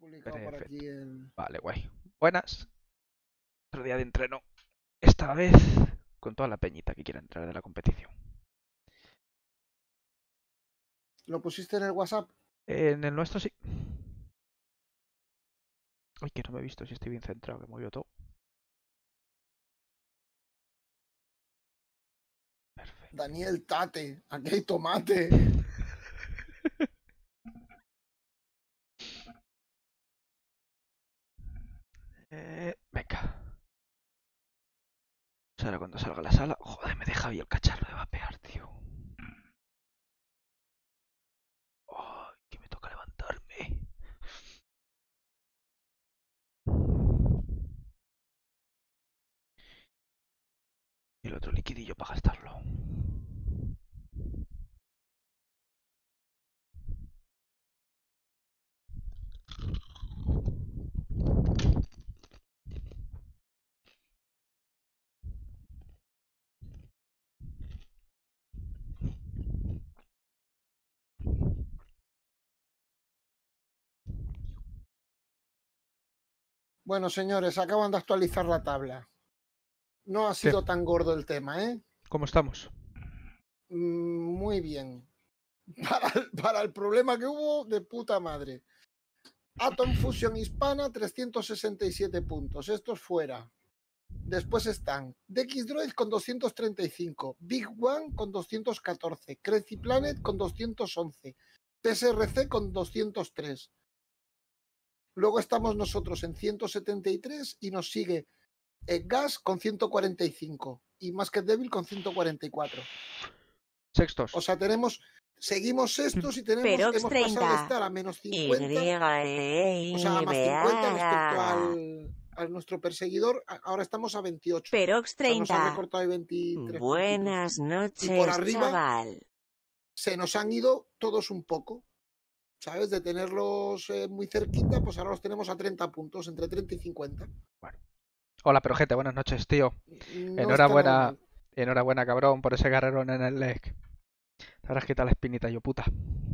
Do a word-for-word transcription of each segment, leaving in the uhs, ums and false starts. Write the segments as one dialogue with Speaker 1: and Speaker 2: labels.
Speaker 1: publicado por
Speaker 2: Perfecto.
Speaker 1: aquí el...
Speaker 2: Vale, guay. Buenas. Otro día de entreno. Esta vez con toda la peñita que quiera entrar de la competición.
Speaker 1: ¿Lo pusiste en el WhatsApp?
Speaker 2: En el nuestro sí. Ay, que no me he visto si estoy bien centrado, que movió todo. Perfecto.
Speaker 1: Daniel Tate, aquí hay tomate.
Speaker 2: eh, venga. Ahora cuando salga a la sala. Joder, me deja ahí el cacharro de vapear, tío. Ay, que me toca levantarme. Y el otro liquidillo para gastarlo.
Speaker 1: Bueno, señores, acaban de actualizar la tabla. No ha
Speaker 2: ¿Qué?
Speaker 1: sido tan gordo el tema, ¿eh?
Speaker 2: ¿Cómo estamos?
Speaker 1: Mm, muy bien. Para el, para el problema que hubo, de puta madre. Atom Fusion Hispana, trescientos sesenta y siete puntos. Estos fuera. Después están Dxdroid con doscientos treinta y cinco, Big One con doscientos catorce, Crazy Planet con doscientos once, T S R C con doscientos tres. Luego estamos nosotros en ciento setenta y tres y nos sigue Gas con ciento cuarenta y cinco y Masked Devil con ciento cuarenta y cuatro.
Speaker 2: Sextos.
Speaker 1: O sea, tenemos, seguimos estos y tenemos,
Speaker 3: Perox
Speaker 1: hemos pasado de
Speaker 3: treinta.
Speaker 1: estar a menos
Speaker 3: Y
Speaker 1: cincuenta, o sea, a más cincuenta respecto
Speaker 3: B.
Speaker 1: al, a nuestro perseguidor. Ahora estamos a veintiocho.
Speaker 3: Perox
Speaker 1: O sea, nos ha
Speaker 3: treinta.
Speaker 1: recortado ahí veintitrés puntitos.
Speaker 3: Buenas
Speaker 1: Y por
Speaker 3: noches,
Speaker 1: arriba
Speaker 3: chaval.
Speaker 1: se nos han ido todos un poco. ¿Sabes? De tenerlos eh, muy cerquita, pues ahora los tenemos a treinta puntos, entre treinta y cincuenta.
Speaker 2: Bueno. Hola, pero gente, buenas noches, tío.
Speaker 1: No está nada
Speaker 2: Enhorabuena,
Speaker 1: mal.
Speaker 2: enhorabuena, cabrón, por ese carrerón en el leg. Te habrás quitado la espinita, yo puta.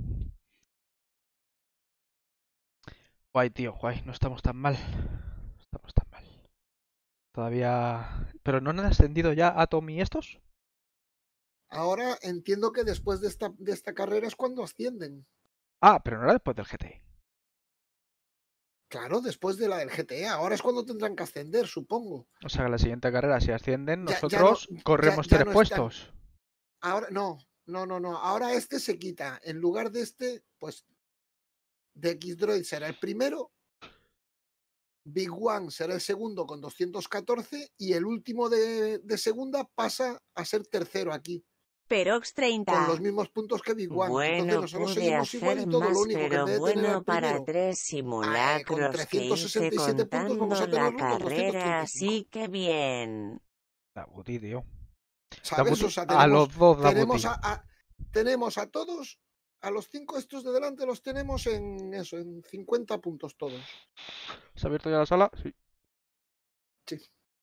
Speaker 2: Guay, tío, guay, no estamos tan mal. No estamos tan mal. Todavía... ¿Pero no han ascendido ya Atom y estos?
Speaker 1: Ahora entiendo que después de esta, de esta carrera es cuando ascienden.
Speaker 2: Ah, pero no era después del G T.
Speaker 1: Claro, después de la del G T A. Ahora es cuando tendrán que ascender, supongo.
Speaker 2: O sea que la siguiente carrera, si ascienden,
Speaker 1: Ya, ya no,
Speaker 2: nosotros
Speaker 1: ya,
Speaker 2: corremos
Speaker 1: ya
Speaker 2: tres
Speaker 1: no están.
Speaker 2: puestos.
Speaker 1: Ahora, no, no, no, no. Ahora este se quita. En lugar de este, pues Dxdroid será el primero. Big One será el segundo con doscientos catorce y el último de, de segunda pasa a ser tercero aquí,
Speaker 3: Perox
Speaker 1: con los
Speaker 3: treinta.
Speaker 1: mismos puntos que Big One. Entonces
Speaker 3: Bueno,
Speaker 1: nosotros
Speaker 3: pude
Speaker 1: seguimos igual
Speaker 3: hacer
Speaker 1: y todo. Lo
Speaker 3: más,
Speaker 1: único que en
Speaker 3: pero
Speaker 1: vez de tener al
Speaker 3: bueno, para
Speaker 1: primero
Speaker 3: tres
Speaker 1: eh, con
Speaker 3: simulacros que
Speaker 1: trescientos
Speaker 3: hice
Speaker 1: sesenta y siete puntos, vamos
Speaker 3: contando
Speaker 1: a
Speaker 3: la
Speaker 1: tenerlo con doscientos
Speaker 3: carrera,
Speaker 1: treinta y cinco.
Speaker 3: así que bien.
Speaker 2: Dabuti, tío.
Speaker 1: ¿Sabes?
Speaker 2: Dabuti.
Speaker 1: O sea,
Speaker 2: A los
Speaker 1: tenemos,
Speaker 2: dos
Speaker 1: tenemos,
Speaker 2: Dabuti.
Speaker 1: a, a, tenemos a todos, a los cinco estos de delante los tenemos en eso, en cincuenta puntos todos.
Speaker 2: ¿Se ha abierto ya la sala? Sí.
Speaker 1: Sí.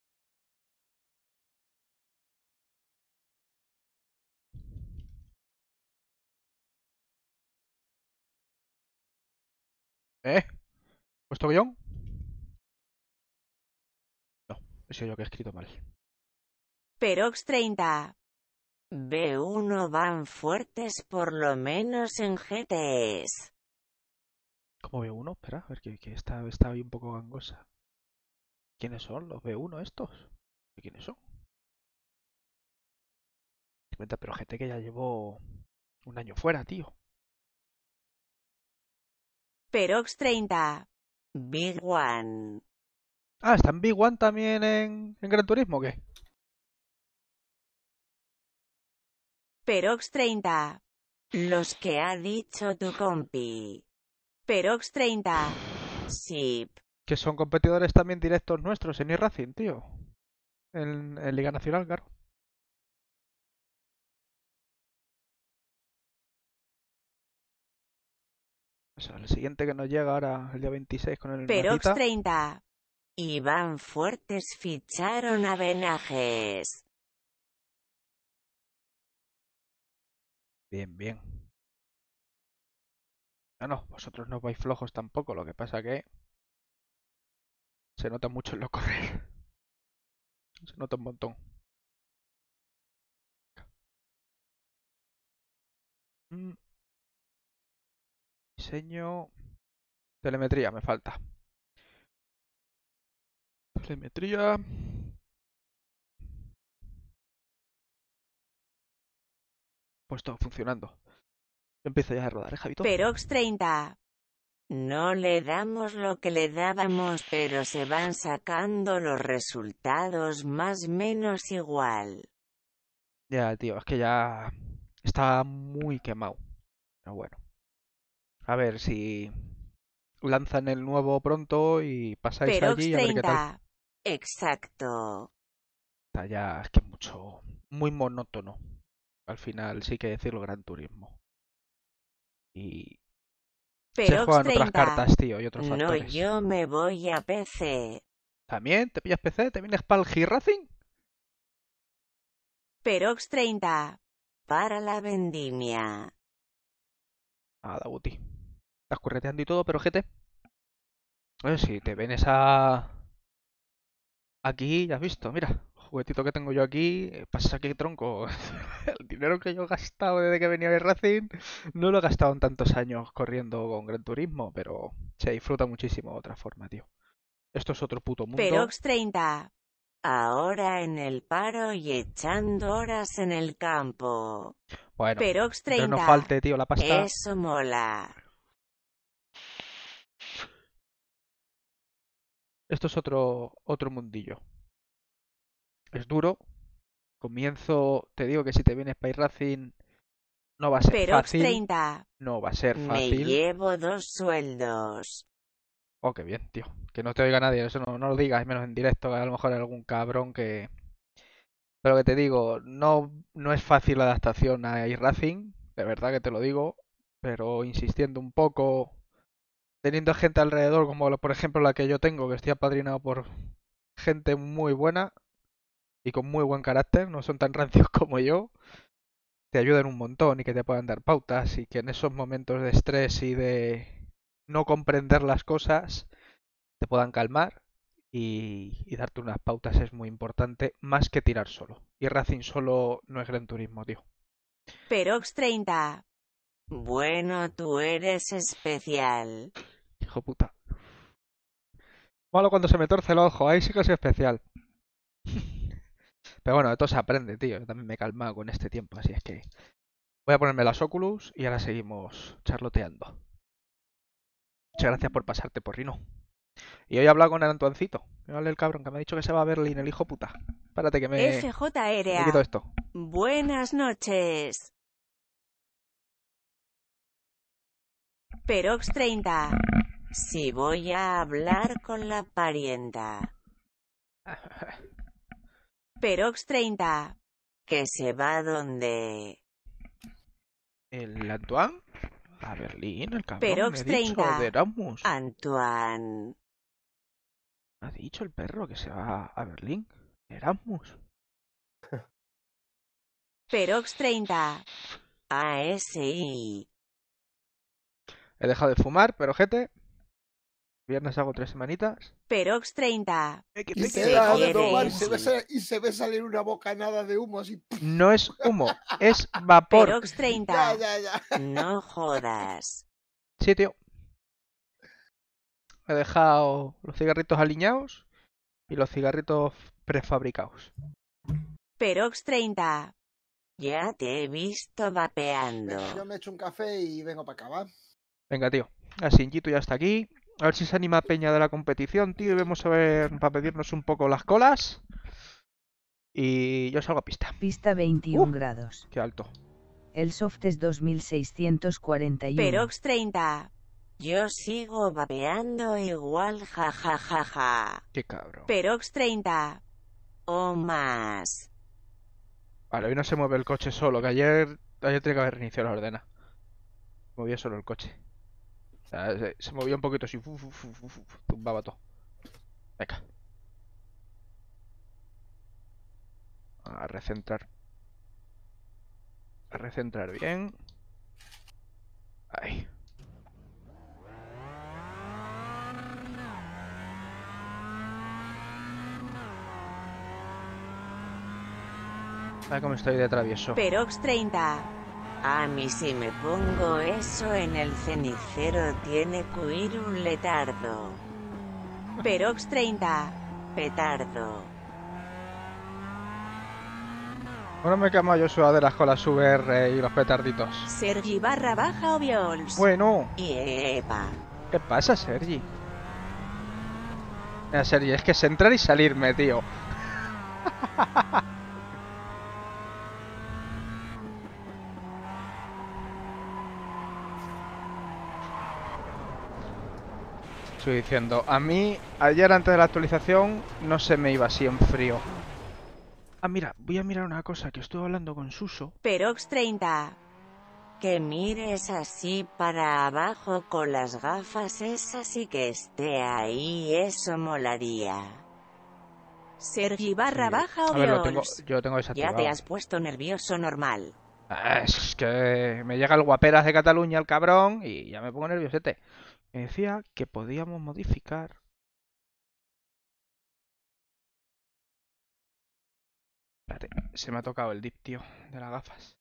Speaker 2: ¿Eh? ¿Puesto guión? No, he sido yo que he escrito mal.
Speaker 3: Perox treinta. B uno van fuertes por lo menos en G T S.
Speaker 2: ¿Cómo B uno? Espera, a ver que, que está, está ahí un poco gangosa. ¿Quiénes son los B uno estos? ¿Quiénes son? Pero gente que ya llevó un año fuera, tío.
Speaker 3: Perox treinta. Big One.
Speaker 2: Ah, ¿está en Big One también en, en Gran Turismo o qué?
Speaker 3: Perox treinta. Los que ha dicho tu compi. Perox treinta. Sip.
Speaker 2: Que son competidores también directos nuestros en iRacing, tío. En, en Liga Nacional, claro. O sea, el siguiente que nos llega ahora, el día veintiséis, con el
Speaker 3: Perox
Speaker 2: Mazita.
Speaker 3: treinta. Iván Fuertes ficharon a Benajes.
Speaker 2: Bien, bien. Ah, no, vosotros no vais flojos tampoco, lo que pasa que se nota mucho en lo correr. Se nota un montón. Mm, diseño. Telemetría me falta. Telemetría. Pues todo funcionando. Empiezo ya a rodar, ¿eh, Javito?
Speaker 3: Perox treinta. No le damos lo que le dábamos, pero se van sacando los resultados más menos igual.
Speaker 2: Ya, tío, es que ya está muy quemado. Pero bueno. A ver si lanzan el nuevo pronto y pasáis
Speaker 3: Perox
Speaker 2: allí a ver qué tal.
Speaker 3: treinta. Exacto.
Speaker 2: Está ya, es que mucho, muy monótono. Al final sí que decirlo Gran Turismo. Y se
Speaker 3: Perox
Speaker 2: juegan otras
Speaker 3: treinta.
Speaker 2: cartas, tío, y otros
Speaker 3: No,
Speaker 2: factores.
Speaker 3: yo me voy a P C.
Speaker 2: ¿También? ¿Te pillas P C? ¿Te vienes para el G-Racing?
Speaker 3: Perox treinta. Para la vendimia.
Speaker 2: Nada, Guti. Estás correteando y todo, pero G T. Oye, si te vienes a... Aquí, ya has visto, mira. Juguetito que tengo yo aquí. eh, Pasa que tronco. El dinero que yo he gastado desde que venía de Racing no lo he gastado en tantos años corriendo con Gran Turismo, pero se disfruta muchísimo de otra forma, tío. Esto es otro puto mundo.
Speaker 3: Perox treinta. Ahora en el paro y echando horas en el campo.
Speaker 2: Bueno,
Speaker 3: Perox
Speaker 2: pero no
Speaker 3: treinta.
Speaker 2: falte, tío, la pasta.
Speaker 3: Eso mola.
Speaker 2: Esto es otro, otro mundillo. Es duro. Comienzo, te digo que si te vienes para Racing no va a ser
Speaker 3: Perox
Speaker 2: fácil.
Speaker 3: treinta.
Speaker 2: No va a ser
Speaker 3: Me
Speaker 2: fácil.
Speaker 3: llevo dos sueldos.
Speaker 2: Oh, qué bien, tío. Que no te oiga nadie, eso no, no lo digas, menos en directo, que a lo mejor hay algún cabrón que... Pero que te digo, no, no es fácil la adaptación a iRacing, de verdad que te lo digo, pero insistiendo un poco, teniendo gente alrededor, como lo- por ejemplo la que yo tengo, que estoy apadrinado por gente muy buena y con muy buen carácter, no son tan rancios como yo, te ayudan un montón y que te puedan dar pautas y que en esos momentos de estrés y de no comprender las cosas te puedan calmar y, y darte unas pautas es muy importante, más que tirar solo. Y Racing solo no es Gran Turismo, tío.
Speaker 3: Perox treinta. Bueno, tú eres especial.
Speaker 2: Hijo puta. Malo cuando se me torce el ojo, ahí sí que soy especial. Pero bueno, de todo se aprende, tío. Yo también me he calmado con este tiempo, así es que voy a ponerme las Oculus y ahora seguimos charloteando. Muchas gracias por pasarte, porrino. Y hoy he hablado con el Antoancito. Mírale el cabrón que me ha dicho que se va a Berlín, el hijo puta. Espérate que me,
Speaker 3: F J
Speaker 2: me quito
Speaker 3: R A.
Speaker 2: esto.
Speaker 3: Buenas noches. Perox treinta. Si voy a hablar con la parienta. Perox treinta. Que se va donde.
Speaker 2: ¿El Antoine? A Berlín, el cabrón, me
Speaker 3: Perox
Speaker 2: ha dicho,
Speaker 3: treinta.
Speaker 2: de Erasmus.
Speaker 3: Antoine.
Speaker 2: Ha dicho el perro que se va a Berlín. Erasmus.
Speaker 3: Perox treinta. A S I.
Speaker 2: He dejado de fumar, pero gente. Viernes hago tres semanitas.
Speaker 3: Perox treinta.
Speaker 1: Y
Speaker 3: Se
Speaker 1: se deja de
Speaker 3: quiere
Speaker 1: tomar y
Speaker 3: ir.
Speaker 1: se, ve, sa- y se ve salir una bocanada de humo así.
Speaker 2: No es humo, es vapor.
Speaker 3: Perox
Speaker 1: Ya,
Speaker 3: treinta.
Speaker 1: ya, ya.
Speaker 3: No jodas.
Speaker 2: Sí, tío. He dejado los cigarritos aliñados y los cigarritos prefabricados.
Speaker 3: Perox treinta. Ya te he visto
Speaker 1: Venga,
Speaker 3: vapeando.
Speaker 1: yo me echo un café y vengo para acá, ¿va?
Speaker 2: Venga, tío. Así, Gito ya está aquí. A ver si se anima Peña de la competición, tío. Y vamos a ver para pedirnos un poco las colas. Y yo salgo a pista.
Speaker 4: Pista veintiún
Speaker 2: Uh.
Speaker 4: grados.
Speaker 2: Qué alto.
Speaker 4: El soft es dos mil seiscientos cuarenta y uno.
Speaker 3: Perox treinta. Yo sigo vapeando igual, jajajaja. Ja, ja, ja.
Speaker 2: Qué cabrón.
Speaker 3: Perox treinta. O más.
Speaker 2: Vale, hoy no se mueve el coche solo, que ayer, ayer tenía que haber reiniciado la ordena. Movía solo el coche. O sea, se, se movía un poquito así, fu, fu, fu, fu, fu, tumbaba todo. Venga. A recentrar. A recentrar bien. Ahí. A ver cómo estoy de travieso.
Speaker 3: Perox treinta. A mí si me pongo eso en el cenicero tiene que huir un letardo. Perox treinta. Petardo.
Speaker 2: Bueno, me he quemado yo sudaderas con las V R y los petarditos.
Speaker 3: Sergi barra baja Obiols.
Speaker 2: Bueno.
Speaker 3: Y epa.
Speaker 2: ¿Qué pasa, Sergi? Mira, Sergi, es que es entrar y salirme, tío. Estoy diciendo, a mí, ayer antes de la actualización, no se me iba así en frío. Ah, mira, voy a mirar una cosa que estuve hablando con Suso.
Speaker 3: Perox treinta. Que mires así para abajo con las gafas esas y que esté ahí, eso molaría. Sergi barra
Speaker 2: Sí.
Speaker 3: baja
Speaker 2: A ver, lo tengo,
Speaker 3: Obiols.
Speaker 2: yo tengo
Speaker 3: Ya
Speaker 2: desactivado.
Speaker 3: te has puesto nervioso normal.
Speaker 2: Ah, Es que me llega el guaperas de Cataluña, el cabrón, y ya me pongo nerviosete. Me decía que podíamos modificar. Espérate, se me ha tocado el dip, tío, de las gafas.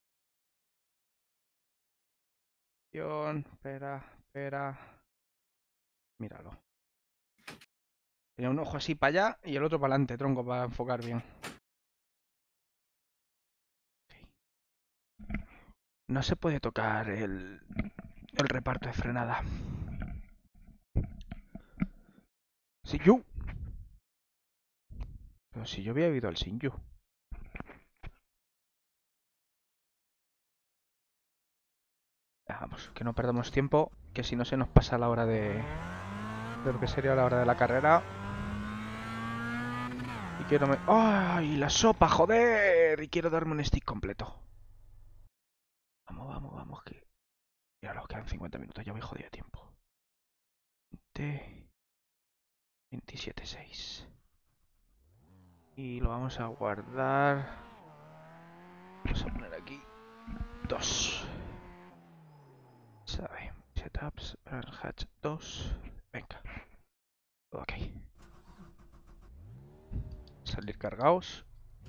Speaker 2: Espera, espera. Míralo. Tenía un ojo así para allá y el otro para adelante, tronco, para enfocar bien. Ok. No se puede tocar el, el reparto de frenada. Sinju. Pero si yo había oído el Sinju. Vamos, que no perdamos tiempo, que si no se nos pasa la hora de... de lo que sería la hora de la carrera. Y quiero... Me... ¡Ay, la sopa, joder! Y quiero darme un stick completo. Vamos, vamos, vamos, que... Mira, nos quedan cincuenta minutos, ya voy jodido de tiempo. veinte... veintisiete seis. Y lo vamos a guardar... Vamos a poner aquí... dos. Sabe, setups, burn hatch dos. Venga. Ok. Salir cargados.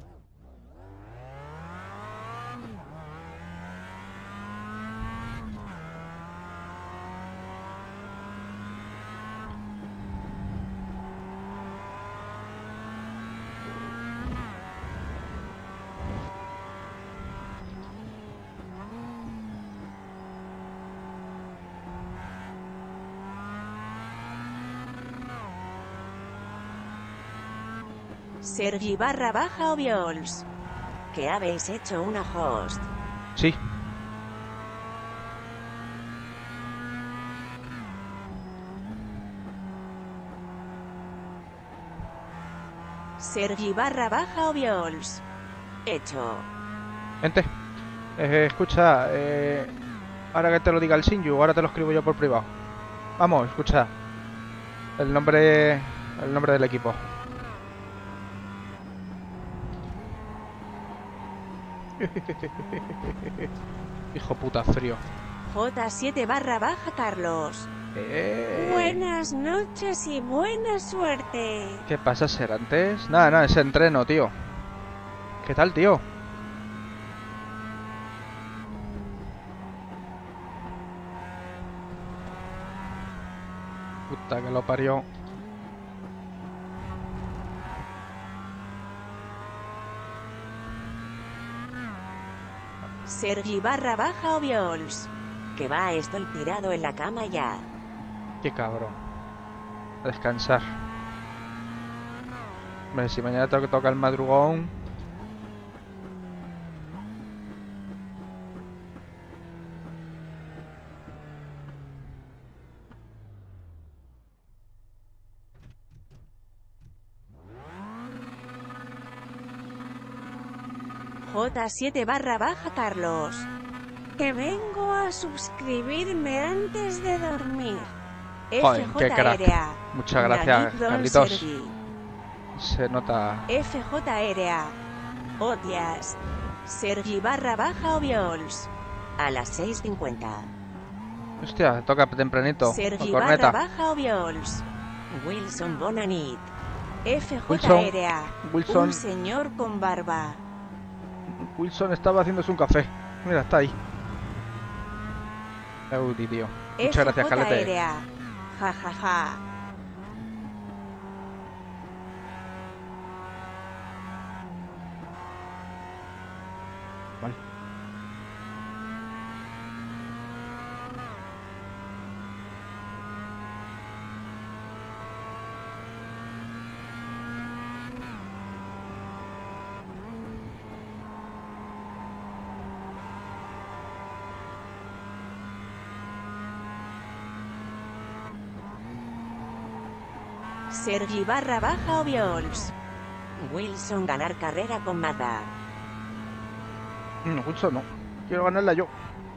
Speaker 3: Sergi barra baja Obiols. Que habéis hecho una host.
Speaker 2: Sí.
Speaker 3: Sergi barra baja Obiols. Hecho.
Speaker 2: Gente, eh, escucha, eh, ahora que te lo diga el Sinju, ahora te lo escribo yo por privado. Vamos, escucha. El nombre, el nombre del equipo. Hijo puta frío.
Speaker 3: J siete barra baja Carlos.
Speaker 2: Eh,
Speaker 3: Buenas noches y buena suerte.
Speaker 2: ¿Qué pasa, ser antes? Nada, nada, ese entreno, tío. ¿Qué tal, tío? Puta que lo parió.
Speaker 3: Sergi barra baja Obiols. Que va, estoy tirado en la cama ya.
Speaker 2: Qué cabrón. A descansar. Hombre, si mañana tengo que tocar el madrugón.
Speaker 3: J siete barra baja Carlos. Que vengo a suscribirme antes de dormir.
Speaker 2: Joder, qué crack.
Speaker 3: F J R A.
Speaker 2: Muchas gracias,
Speaker 3: Navid Don
Speaker 2: Carlitos.
Speaker 3: Sergi.
Speaker 2: Se nota.
Speaker 3: F J R A. Odias. Sergi barra baja Obiols. A las seis cincuenta.
Speaker 2: Hostia, toca tempranito.
Speaker 3: Sergi
Speaker 2: Con
Speaker 3: barra
Speaker 2: corneta.
Speaker 3: baja Obiols. Wilson Bonanit. F
Speaker 2: Wilson,
Speaker 3: J R A.
Speaker 2: Wilson.
Speaker 3: Un señor con barba.
Speaker 2: Wilson estaba haciéndose un café. Mira, está ahí. Audi, tío. Muchas gracias, Calete.
Speaker 3: Ja, ja, ja.
Speaker 2: Vale.
Speaker 3: Sergi barra baja Obiols. Wilson ganar carrera con Mazda.
Speaker 2: No, Wilson no. Quiero ganarla yo.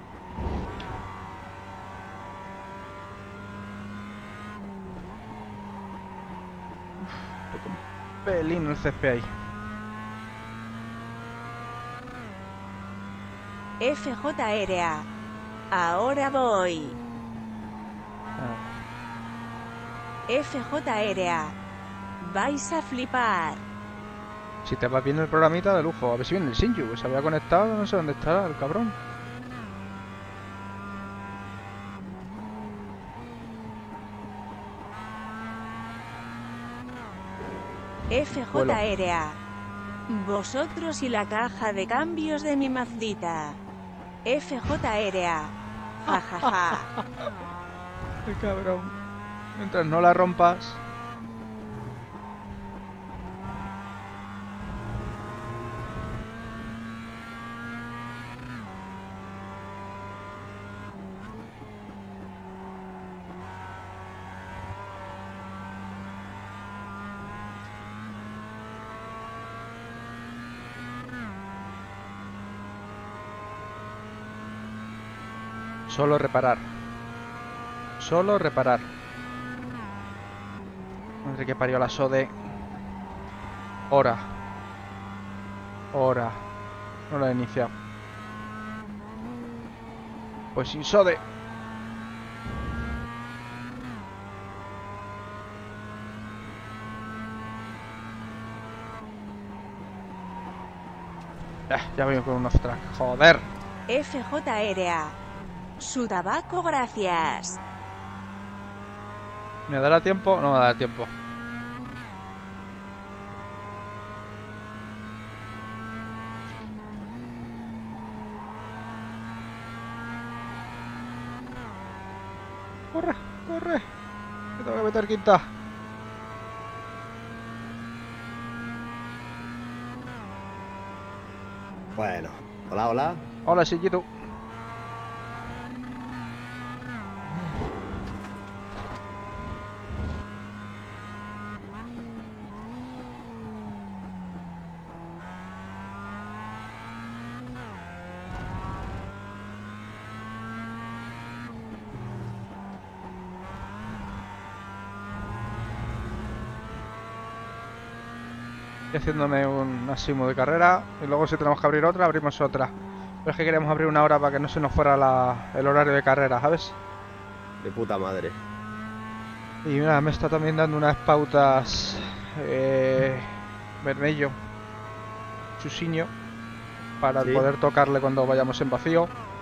Speaker 2: Uf, toco un pelín el césped ahí.
Speaker 3: F J R A. Ahora voy.
Speaker 2: Ah.
Speaker 3: F J R A. Vais a flipar.
Speaker 2: Si te va bien el programita, de lujo. A ver si viene el Shinju. Se había conectado, no sé dónde estará el cabrón.
Speaker 3: F J R A. Vosotros y la caja de cambios de mi Mazdita. F J R A. Ja, ja, ja.
Speaker 2: El cabrón. Mientras no la rompas. Solo reparar. Solo reparar. Madre que parió la Sode. Hora. Hora. No la he iniciado. Pues sin Sode. Ya, ya voy con un off-track. Joder.
Speaker 3: F J R A. Su tabaco, gracias.
Speaker 2: ¿Me dará tiempo? No me dará tiempo. Corre, corre. Que tengo que meter quinta.
Speaker 5: Bueno, hola, hola.
Speaker 2: Hola, Sillito. Estoy haciéndome un asimo de carrera y luego si tenemos que abrir otra, abrimos otra. Pero es que queríamos abrir una hora para que no se nos fuera la, el horario de carrera, ¿sabes?
Speaker 5: De puta madre.
Speaker 2: Y mira, me está también dando unas pautas eh, vermello, chusiño, para
Speaker 5: ¿Sí?
Speaker 2: poder tocarle cuando vayamos en vacío.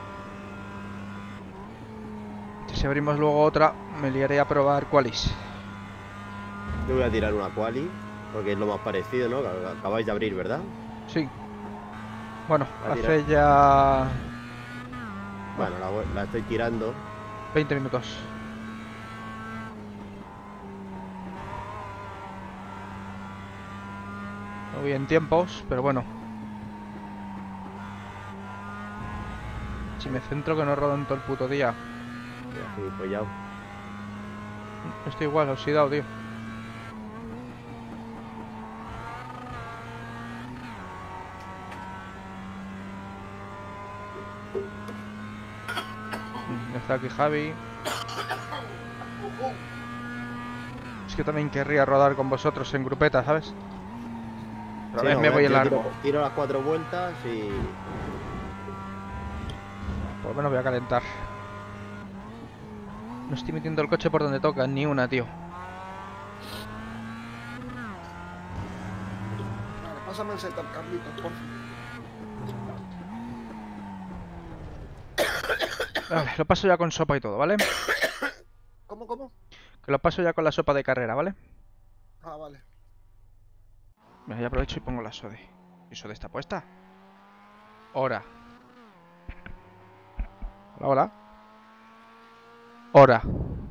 Speaker 2: Si abrimos luego otra, me liaré a probar qualis.
Speaker 5: Yo voy a tirar una quali, porque es lo más parecido, ¿no? Que acabáis de abrir, ¿verdad?
Speaker 2: Sí. Bueno,
Speaker 5: A
Speaker 2: hace ya
Speaker 5: Bueno, la, voy- la estoy tirando.
Speaker 2: veinte minutos. No voy en tiempos, pero bueno. Si me centro que no rodo en todo el puto día.
Speaker 5: Ya, gilipollao.
Speaker 2: Estoy igual, oxidado, tío. Mm, Está aquí Javi. Es que también querría rodar con vosotros en grupeta, ¿sabes? Pero a
Speaker 5: Sí,
Speaker 2: ver,
Speaker 5: no,
Speaker 2: me
Speaker 5: yo
Speaker 2: voy en largo.
Speaker 5: Tiro, tiro las cuatro vueltas y...
Speaker 2: Por lo menos voy a calentar. No estoy metiendo el coche por donde toca, ni una, tío.
Speaker 1: Vale, pásame el setup, Carlitos, por favor.
Speaker 2: Vale, lo paso ya con sopa y todo, ¿vale?
Speaker 1: ¿Cómo, cómo?
Speaker 2: Que lo paso ya con la sopa de carrera, ¿vale?
Speaker 1: Ah, vale.
Speaker 2: Mira, ya aprovecho y pongo la sode. ¿Y sode está puesta? Hora. Hola, hola. Hora.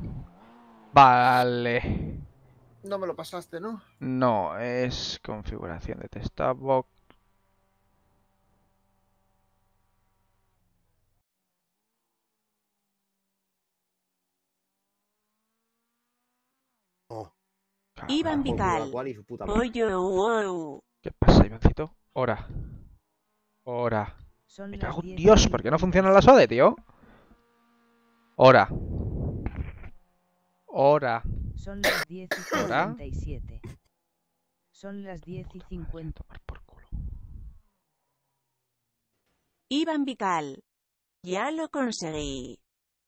Speaker 2: Vale.
Speaker 1: No me lo pasaste, ¿no?
Speaker 2: No, es configuración de test box.
Speaker 5: Oh,
Speaker 3: Iván
Speaker 5: por culo,
Speaker 3: Vical.
Speaker 5: la quali y su puta madre.
Speaker 3: Pollo, wow.
Speaker 2: ¿Qué pasa, Ivancito? Hora. Hora.
Speaker 4: Son
Speaker 2: Me
Speaker 4: las
Speaker 2: cago en
Speaker 4: diez
Speaker 2: Dios,
Speaker 4: y
Speaker 2: ¿por qué no
Speaker 4: cincuenta y
Speaker 2: funciona la sode, tío? Hora. Hora.
Speaker 4: Son las diez y
Speaker 2: ¿Hora?
Speaker 4: cincuenta y siete. Son las diez y cincuenta.
Speaker 2: Tomar por culo.
Speaker 3: Iván Vical. Ya lo conseguí.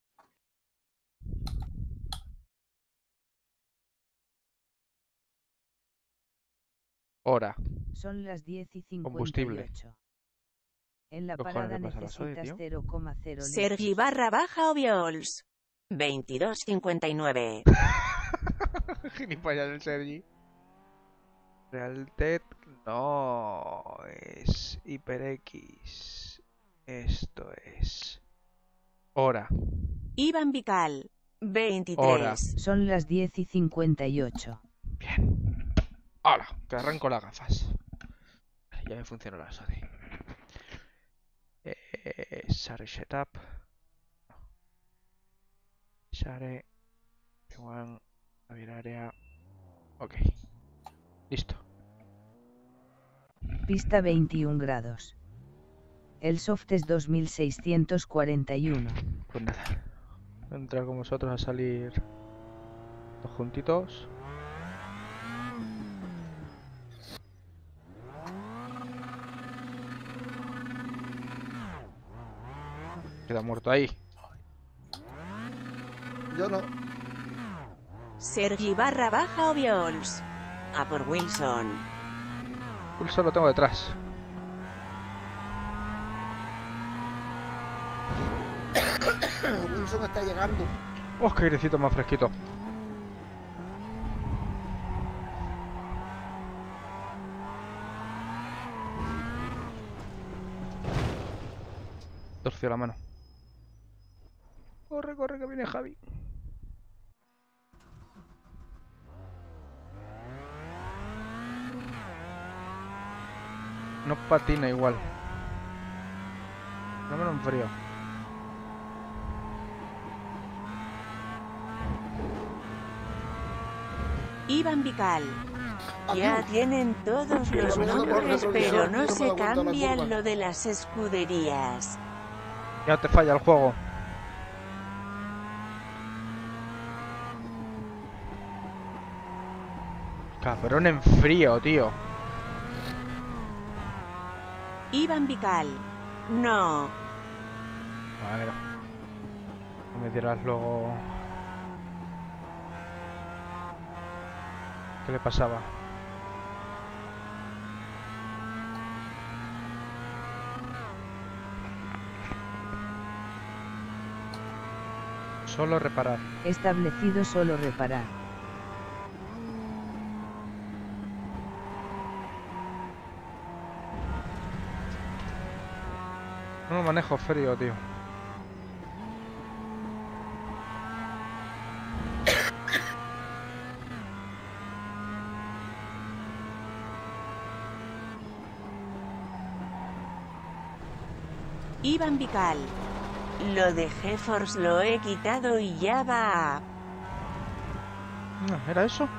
Speaker 2: Hora.
Speaker 4: Son las diez y cincuenta y
Speaker 2: Combustible.
Speaker 4: ocho. En la
Speaker 2: ¿Qué cojones
Speaker 4: parada
Speaker 2: le pasa a la Sode,
Speaker 4: necesitas
Speaker 2: tío?
Speaker 4: cero coma cero
Speaker 3: Sergi
Speaker 4: litros.
Speaker 3: barra baja Obiols. veintidós cincuenta y nueve.
Speaker 2: Gilipollas el Sergi. Realtek no es HyperX. Esto es hora.
Speaker 3: Iván Vical.
Speaker 2: Hora.
Speaker 3: veintitrés.
Speaker 4: Son las diez y cincuenta y ocho.
Speaker 2: Bien. Hola, que arranco las gafas. Vale, ya me funcionó la Sode. Eh, Share Setup. Share. One. Abrir área. Ok. Listo.
Speaker 4: Pista veintiún grados. El soft es dos mil seiscientos cuarenta y uno.
Speaker 2: Pues nada. Voy a entrar con vosotros a salir todos juntitos. Queda muerto ahí.
Speaker 1: Yo no.
Speaker 3: Sergi barra baja Obiols. A por Wilson.
Speaker 2: Pulso lo tengo detrás.
Speaker 1: Wilson está llegando.
Speaker 2: ¡Oh, qué airecito más fresquito! Torció la mano. Corre, corre, que viene Javi. No patina igual. No me lo enfrío.
Speaker 3: Iván Vical. Ya tienen todos los
Speaker 1: Retrovisor,
Speaker 3: nombres,
Speaker 1: retrovisor,
Speaker 3: pero no
Speaker 1: toma la
Speaker 3: se
Speaker 1: vuelta a la
Speaker 3: cambian
Speaker 1: curva.
Speaker 3: lo de las escuderías.
Speaker 2: Ya te falla el juego. Cabrón en frío, tío.
Speaker 3: Iván Vical. No.
Speaker 2: A ver. No me dirás luego. ¿Qué le pasaba? Solo reparar.
Speaker 4: Establecido solo reparar.
Speaker 2: No manejo frío, tío.
Speaker 3: Iván Vical. Lo de GeForce lo he quitado y ya va.
Speaker 2: No, ¿era eso?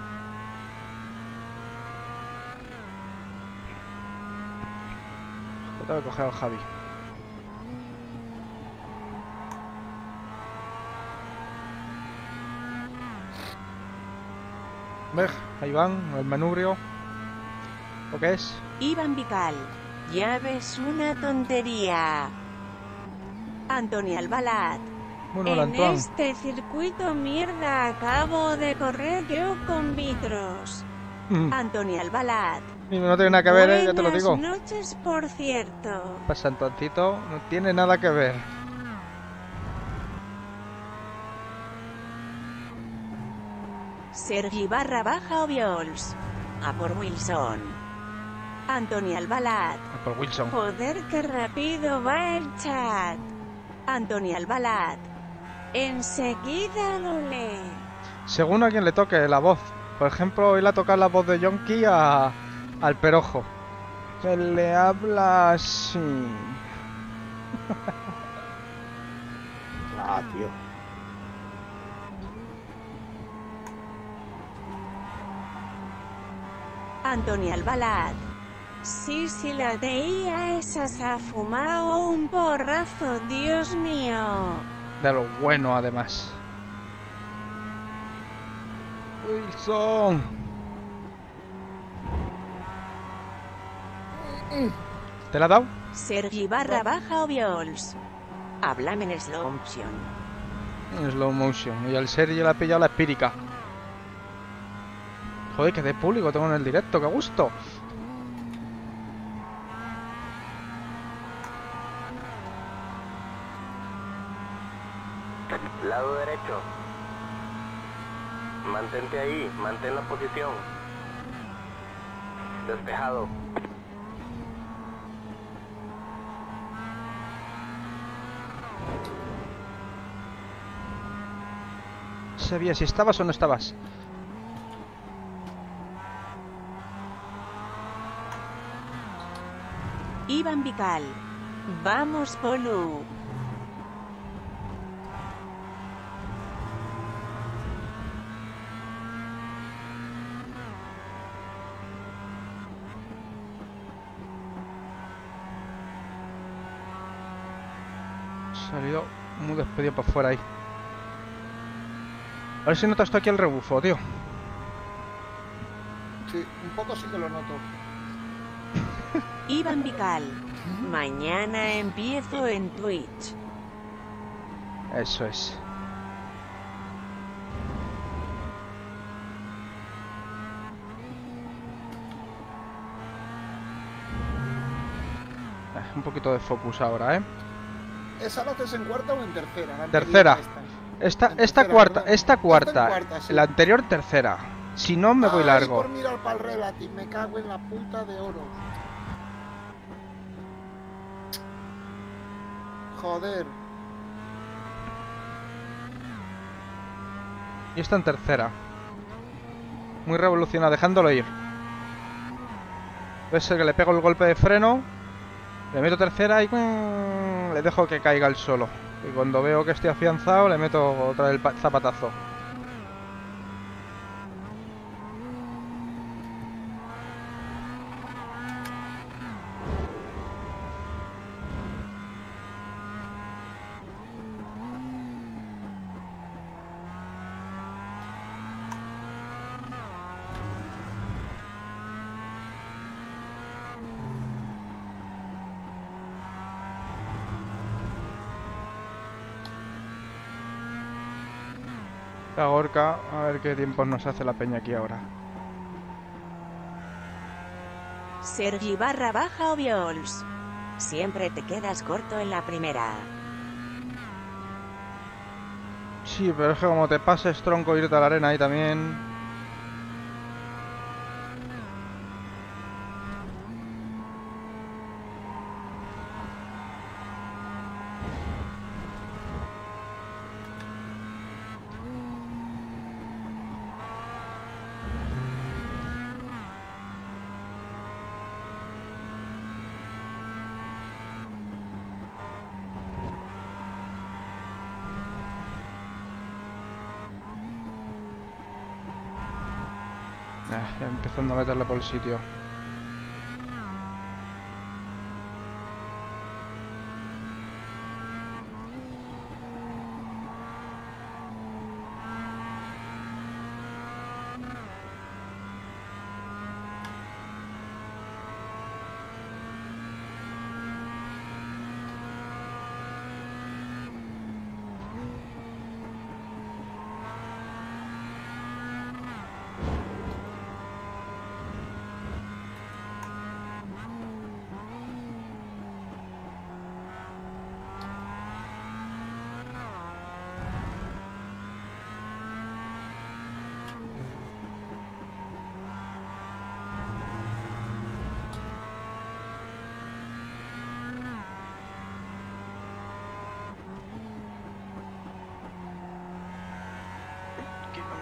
Speaker 2: Tengo que coger al Javi. Ver, ahí van, el manubrio. ¿Lo que es?
Speaker 3: Iván Vical. Ya ves una tontería. Anthony Albalat.
Speaker 2: Bueno, el
Speaker 3: En
Speaker 2: Antoine.
Speaker 3: este circuito mierda acabo de correr yo con Vitros.
Speaker 2: Mm.
Speaker 3: Anthony Albalat.
Speaker 2: Y no tiene nada que ver, eh, ya te lo digo.
Speaker 3: Buenas noches, por cierto.
Speaker 2: Pasa, Antoncito, no tiene nada que ver.
Speaker 3: Sergi barra baja Obiols. A por Wilson. Anthony Albalat.
Speaker 2: Por Wilson.
Speaker 3: Joder, qué rápido va el chat. Anthony Albalat. Enseguida lo lee.
Speaker 2: Según a quien le toque la voz. Por ejemplo, hoy le ha tocado la voz de Yonki a... al Perojo. Que le habla así.
Speaker 5: Ah, tío.
Speaker 3: Anthony Albalat. Sí, sí, la D I A esa se ha fumado un porrazo, Dios mío.
Speaker 2: De lo bueno, además. Wilson. ¿Te la ha dado?
Speaker 3: Sergi barra baja Obiols. Háblame en slow motion.
Speaker 2: En slow motion. Y al Sergi le ha pillado la espírica. Joder, que de público tengo en el directo, qué gusto.
Speaker 6: Lado derecho. Mantente ahí, mantén la posición. Despejado.
Speaker 2: Sabía si estabas o no estabas.
Speaker 3: Iván Vical. Vamos, Polu.
Speaker 2: Salió muy despedido para afuera ahí. A ver si notas tú aquí el rebufo, tío.
Speaker 1: Sí, un poco sí que lo noto.
Speaker 3: Iván Vical. Mañana empiezo en Twitch.
Speaker 2: Eso es. Eh, un poquito de focus ahora, ¿eh?
Speaker 1: ¿Esa la haces en cuarta o en tercera? La
Speaker 2: Tercera.
Speaker 1: anterior,
Speaker 2: Esta,
Speaker 1: En
Speaker 2: esta
Speaker 1: tercera,
Speaker 2: cuarta,
Speaker 1: ¿verdad?
Speaker 2: esta cuarta.
Speaker 1: Esta en cuarta, sí.
Speaker 2: La anterior tercera. Si no, me voy
Speaker 1: Ay,
Speaker 2: largo.
Speaker 1: por mirar para el Relative, me cago en la puta de oro. Joder.
Speaker 2: Y esta en tercera. Muy revolucionada, dejándolo ir. Puede ser que le pego el golpe de freno. Le meto tercera y ¡cuing! Le dejo que caiga el solo. Y cuando veo que estoy afianzado, le meto otra vez el pa- zapatazo. La Gorka, a ver qué tiempos nos hace la peña aquí ahora.
Speaker 3: Sergi barra baja Obiols. Siempre te quedas corto en la primera.
Speaker 2: Sí, pero es que como te pases tronco irte a la arena ahí también. Ah, ya empezando a meterle por el sitio.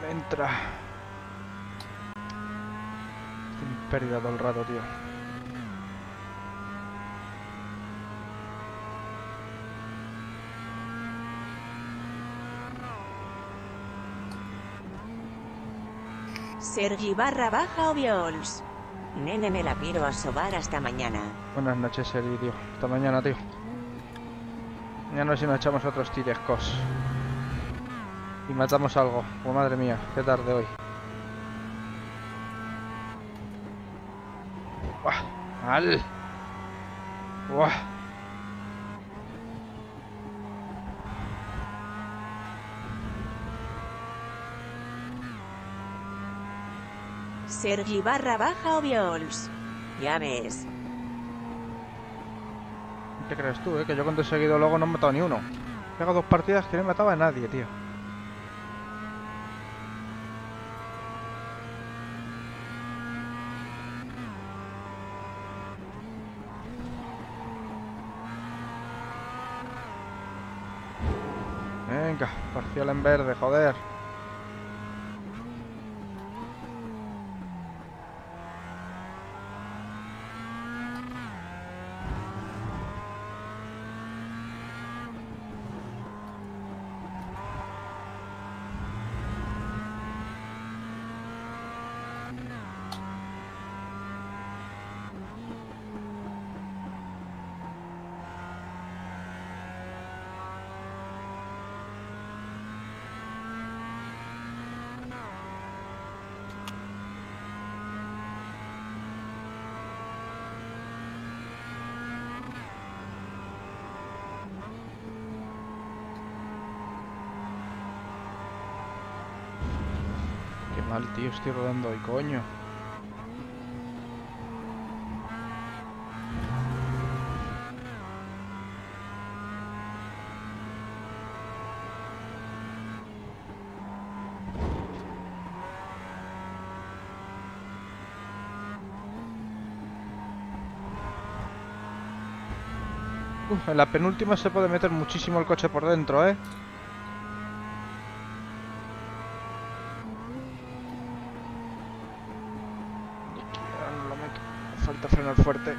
Speaker 2: Entra. Estoy en pérdida todo el rato, tío.
Speaker 3: Sergi barra baja Obiols. Nene, me la piro a sobar hasta mañana.
Speaker 2: Buenas noches, Sergi, tío. Hasta mañana, tío. Mañana si nos echamos otros tirescos. Y matamos algo. Oh, madre mía, qué tarde hoy. ¡Buah! ¡Mal! ¡Buah!
Speaker 3: Sergi barra baja Obiols. Ya ves.
Speaker 2: ¿Qué crees tú, eh? Que yo cuando he seguido luego no he matado ni uno. He pegado dos partidas que no he matado a nadie, tío. Venga, parcial en verde, joder. Qué mal, tío, estoy rodando hoy, coño. Uf, en la penúltima se puede meter muchísimo el coche por dentro, ¿eh? No lo meto. Falta frenar fuerte.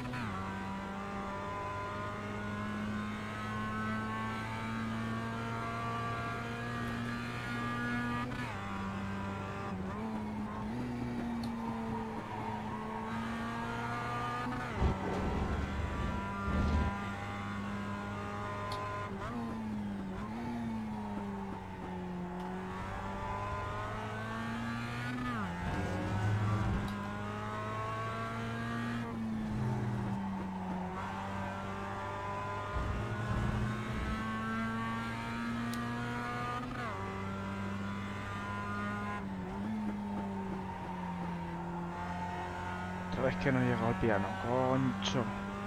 Speaker 2: Otra vez que no llego al piano, concho.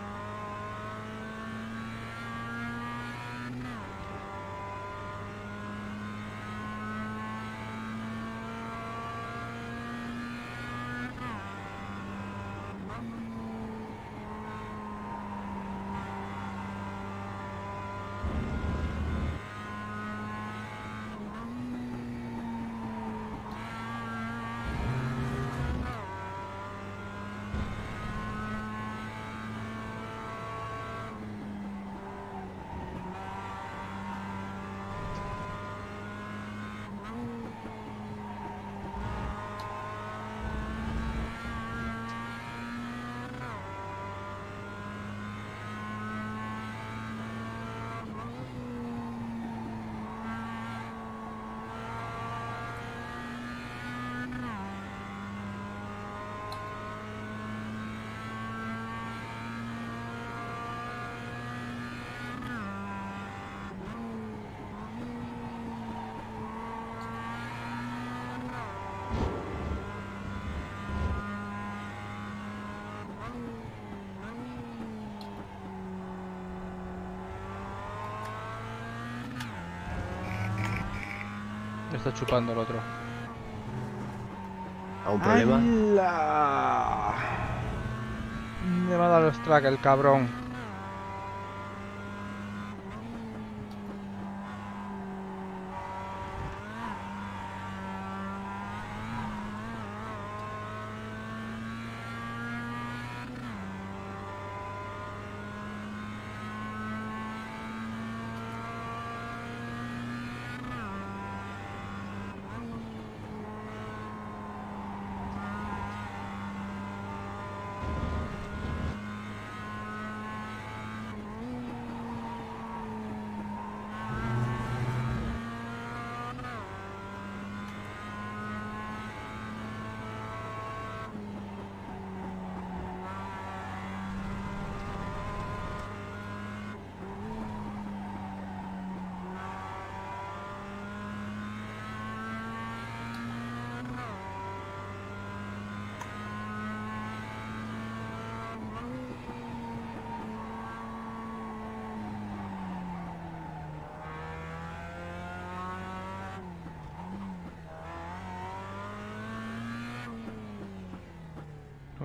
Speaker 2: Está chupando el otro.
Speaker 5: ¿Algún problema?
Speaker 2: ¡Hala! Me va a dar los track el cabrón.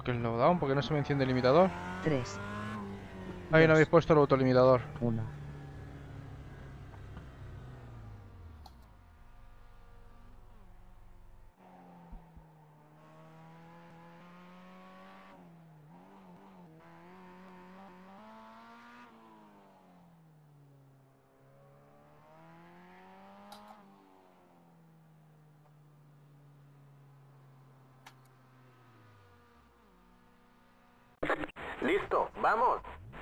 Speaker 2: que el slowdown, porque no se me enciende el limitador.
Speaker 4: tres.
Speaker 2: Ahí no
Speaker 4: dos,
Speaker 2: habéis puesto el autolimitador.
Speaker 4: uno.
Speaker 6: Listo, vamos.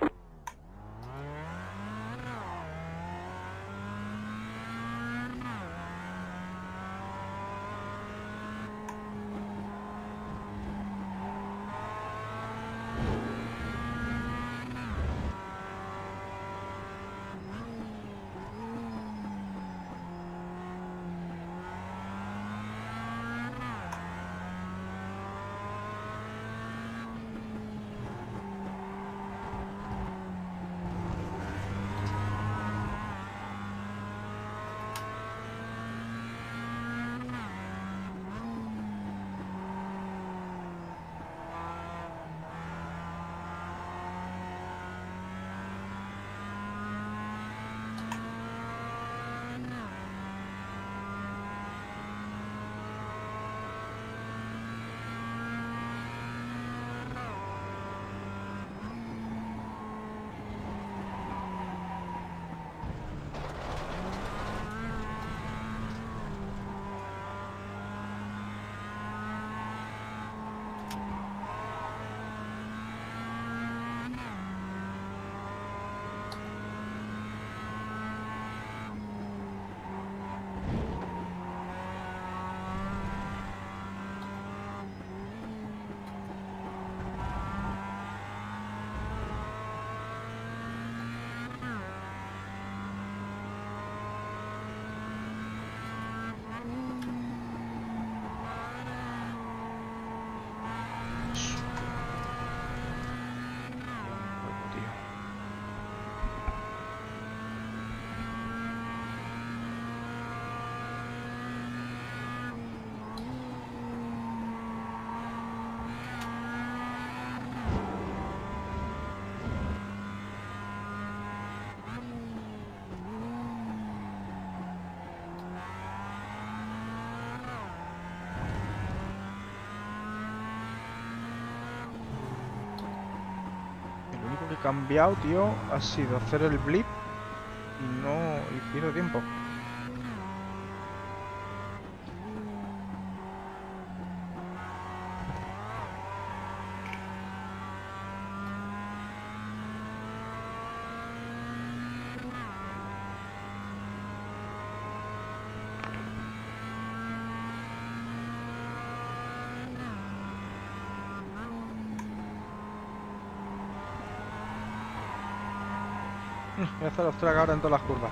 Speaker 2: Lo único que he cambiado, tío, ha sido hacer el blip y no... y pierdo tiempo. Voy a hacer los track ahora en todas las curvas.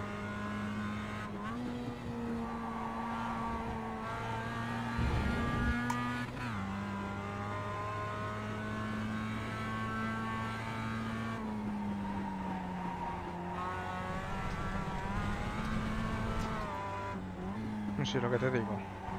Speaker 2: Sí, lo que te digo.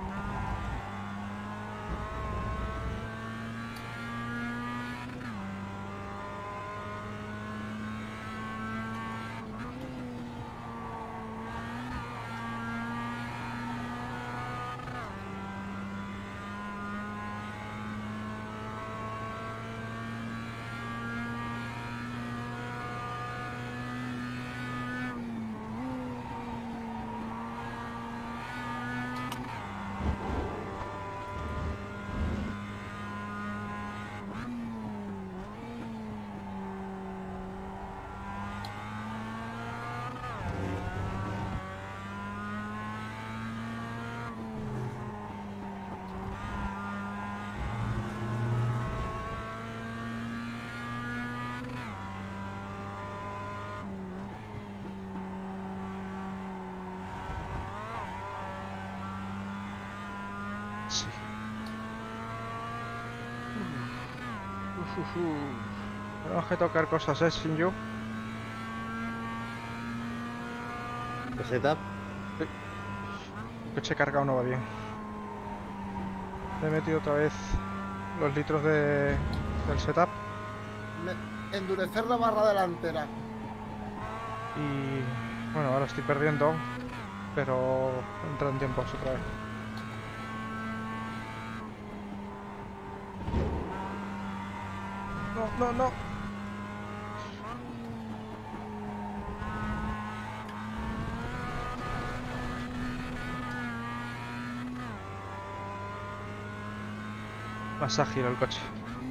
Speaker 2: Sí. Uf, uf, uf. Tenemos que tocar cosas, ¿eh, Shinju?
Speaker 5: ¿El setup?
Speaker 2: El coche cargado no va bien. Me he metido otra vez los litros de, del setup.
Speaker 1: Me- endurecer la barra delantera.
Speaker 2: Y bueno, ahora estoy perdiendo, pero entra en tiempos otra vez. No, no, no. Más ágil el coche.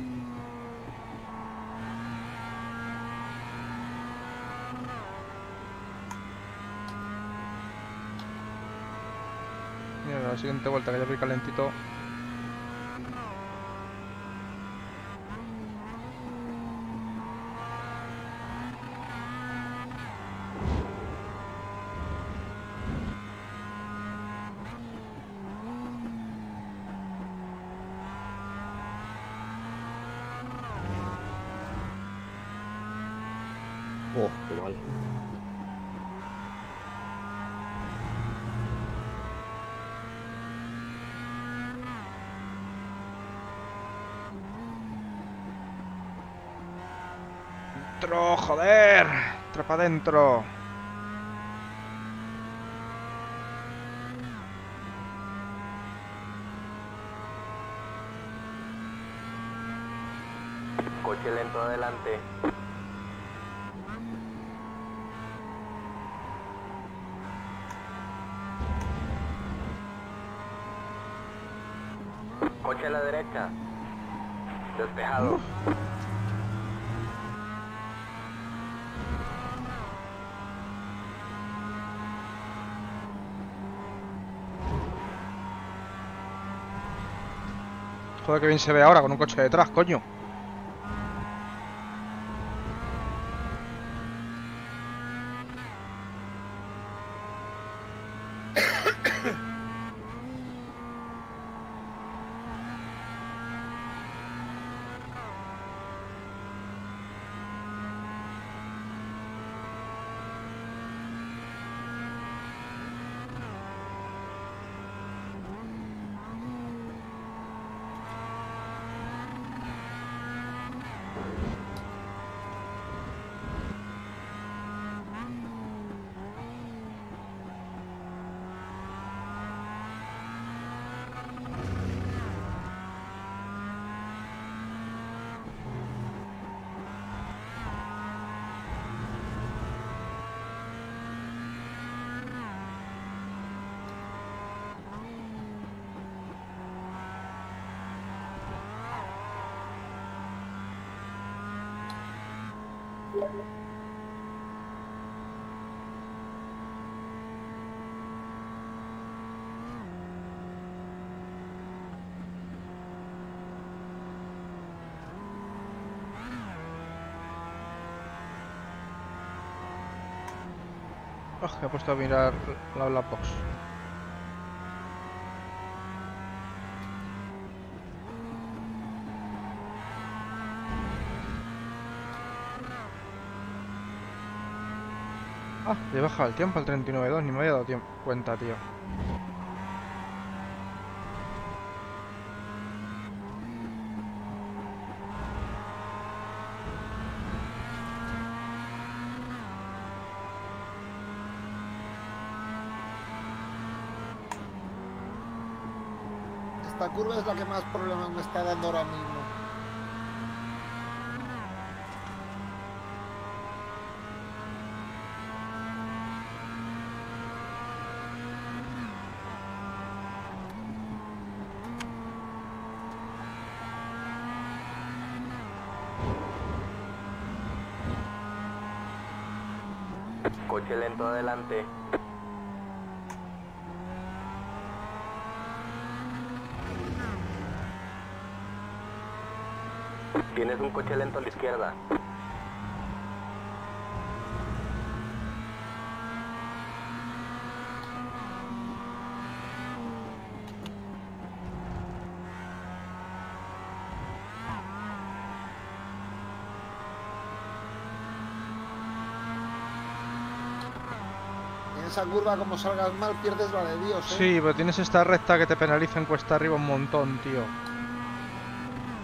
Speaker 2: Mira, la siguiente vuelta que ya voy calentito.
Speaker 5: Oh, qué mal.
Speaker 2: Dentro, joder. Trapa adentro.
Speaker 6: Coche lento adelante. Coche a la derecha. Despejado.
Speaker 2: Joder, que bien se ve ahora con un coche detrás, coño. Oh, me he puesto a mirar la Black Box. Ah, le he bajado el tiempo al treinta y nueve punto dos, ni me había dado tiempo, cuenta, tío.
Speaker 1: Esta curva es la que más problemas me está dando ahora mismo.
Speaker 6: Coche lento adelante. Tienes un coche lento a la izquierda.
Speaker 1: En esa curva, como salgas mal, pierdes la de Dios, ¿eh?
Speaker 2: Sí, pero tienes esta recta que te penaliza en cuesta arriba un montón, tío.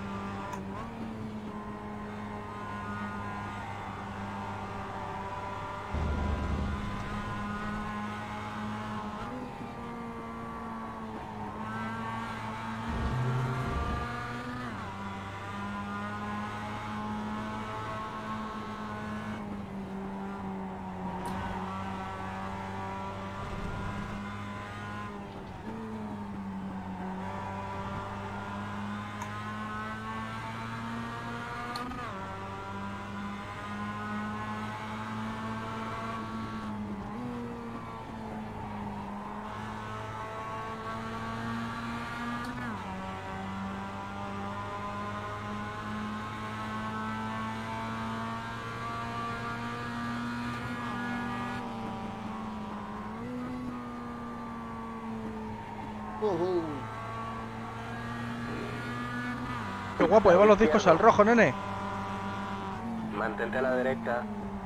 Speaker 1: Ujú.
Speaker 2: Qué guapo, lleva los discos al rojo, nene.
Speaker 6: Mantente a la derecha.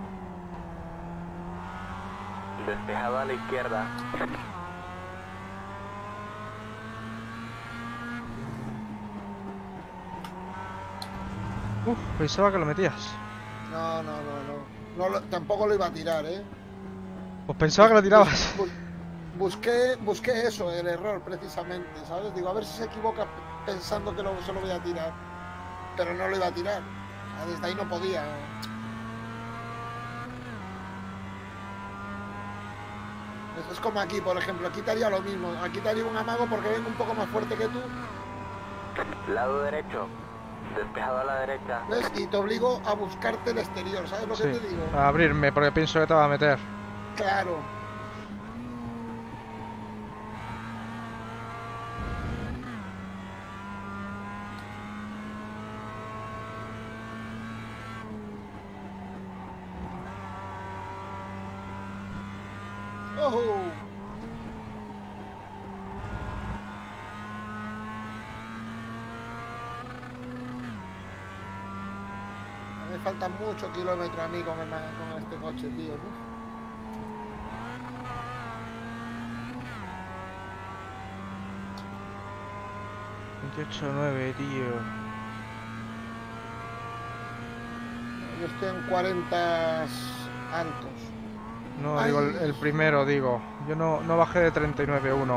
Speaker 6: Despejado a la izquierda.
Speaker 2: Uf, pensaba que lo metías.
Speaker 1: No, no, no, no. No lo- tampoco lo iba a tirar, ¿eh?
Speaker 2: Pues pensaba que lo tirabas.
Speaker 1: Bus- Busqué, busqué eso, el error, precisamente, ¿sabes? Digo, a ver si se equivoca pensando que lo, se lo voy a tirar. Pero no lo iba a tirar. Ah, desde ahí no podía. Es- Es como aquí, por ejemplo. Aquí te haría lo mismo. Aquí te haría un amago porque vengo un poco más fuerte que tú,
Speaker 6: Lado derecho. Despejado a la derecha.
Speaker 1: ¿ves? Y te obligo a buscarte el exterior, ¿sabes lo que
Speaker 2: Sí,
Speaker 1: te digo?
Speaker 2: a abrirme porque pienso que te va a meter.
Speaker 1: Claro. ¡Ojo! Me faltan muchos kilómetros a mí con, el ma- con este coche, tío. Uf.
Speaker 2: veintiocho nueve, tío.
Speaker 1: Yo estoy en cuarenta altos.
Speaker 2: No,
Speaker 1: Ay.
Speaker 2: digo el, el primero, digo. Yo no, no bajé de treinta y nueve uno.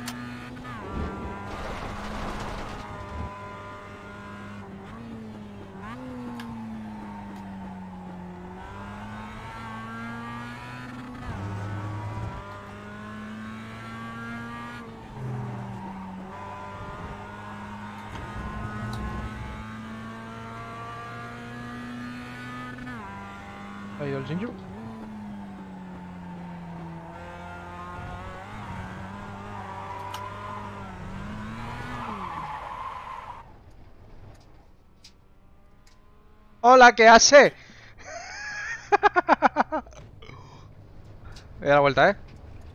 Speaker 2: ¿Ha ido el Shinju? ¡Hola! ¿Qué hace? He dado la vuelta, ¿eh?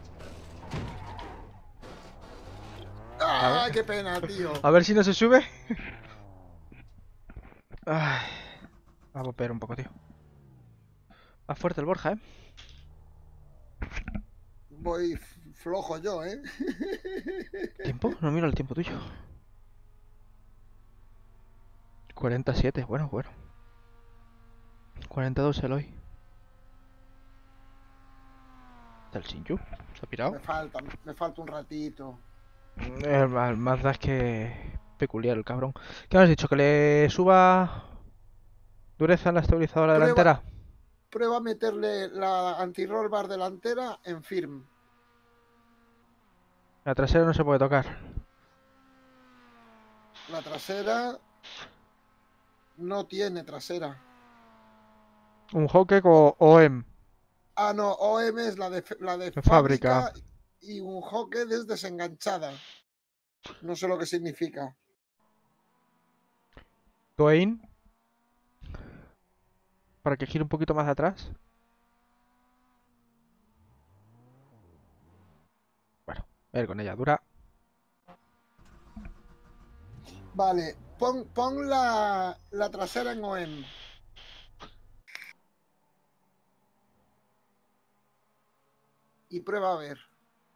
Speaker 1: ¡Ay, qué pena, tío!
Speaker 2: A ver si no se sube. Ay, va a bopear un poco, tío. Más fuerte el Borja, ¿eh?
Speaker 1: Voy f- flojo yo, ¿eh?
Speaker 2: ¿Tiempo? No miro el tiempo tuyo. cuarenta y siete, bueno, bueno. cuarenta y dos el hoy. ¿Está el Shinju? ¿Se ha pirado?
Speaker 1: Me falta, me falta un ratito.
Speaker 2: El Ma- el Mazda es que... peculiar el cabrón. ¿Qué me has dicho? ¿Que le suba dureza en la estabilizadora
Speaker 1: Prueba,
Speaker 2: delantera?
Speaker 1: prueba a meterle la anti-roll bar delantera en firm.
Speaker 2: La trasera no se puede tocar.
Speaker 1: La trasera no tiene trasera.
Speaker 2: Un Hokek o O M
Speaker 1: Ah, no, O M es la de, f- la de
Speaker 2: de
Speaker 1: fábrica
Speaker 2: fábrica.
Speaker 1: y un hockey es desenganchada. No sé lo que significa.
Speaker 2: Toein. Para que gire un poquito más atrás. Bueno, a ver con ella. Dura.
Speaker 1: Vale, pon, pon la, la trasera en O M. Y prueba a ver.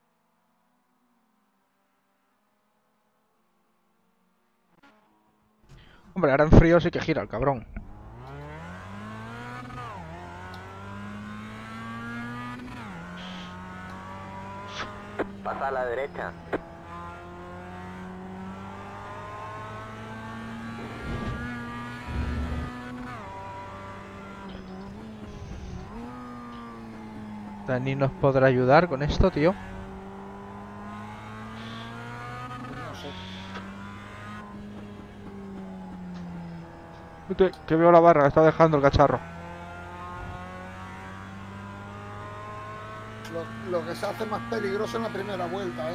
Speaker 2: Hombre, ahora en frío sí que gira el cabrón.
Speaker 6: Pasa a la derecha.
Speaker 2: Dani nos podrá ayudar con esto, tío.
Speaker 1: Pues no sé.
Speaker 2: Vete, que veo la barra, la está dejando el cacharro.
Speaker 1: Lo, lo que se hace más peligroso en la primera vuelta, ¿eh?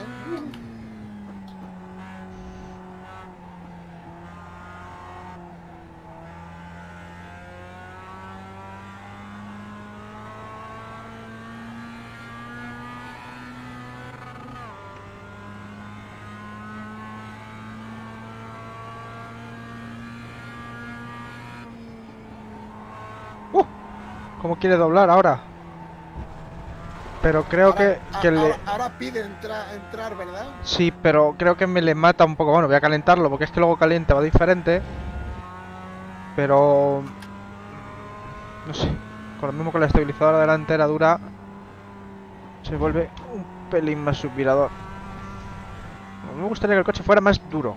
Speaker 2: cómo quiere doblar ahora. Pero creo
Speaker 1: ahora,
Speaker 2: que,
Speaker 1: a,
Speaker 2: que le...
Speaker 1: ahora, ahora pide entra, entrar, ¿verdad?
Speaker 2: Sí, pero creo que me le mata un poco. Bueno, voy a calentarlo porque es que luego caliente va diferente. Pero... no sé. Con lo mismo con la estabilizadora delantera dura, se vuelve un pelín más suspirador. Me gustaría que el coche fuera más duro.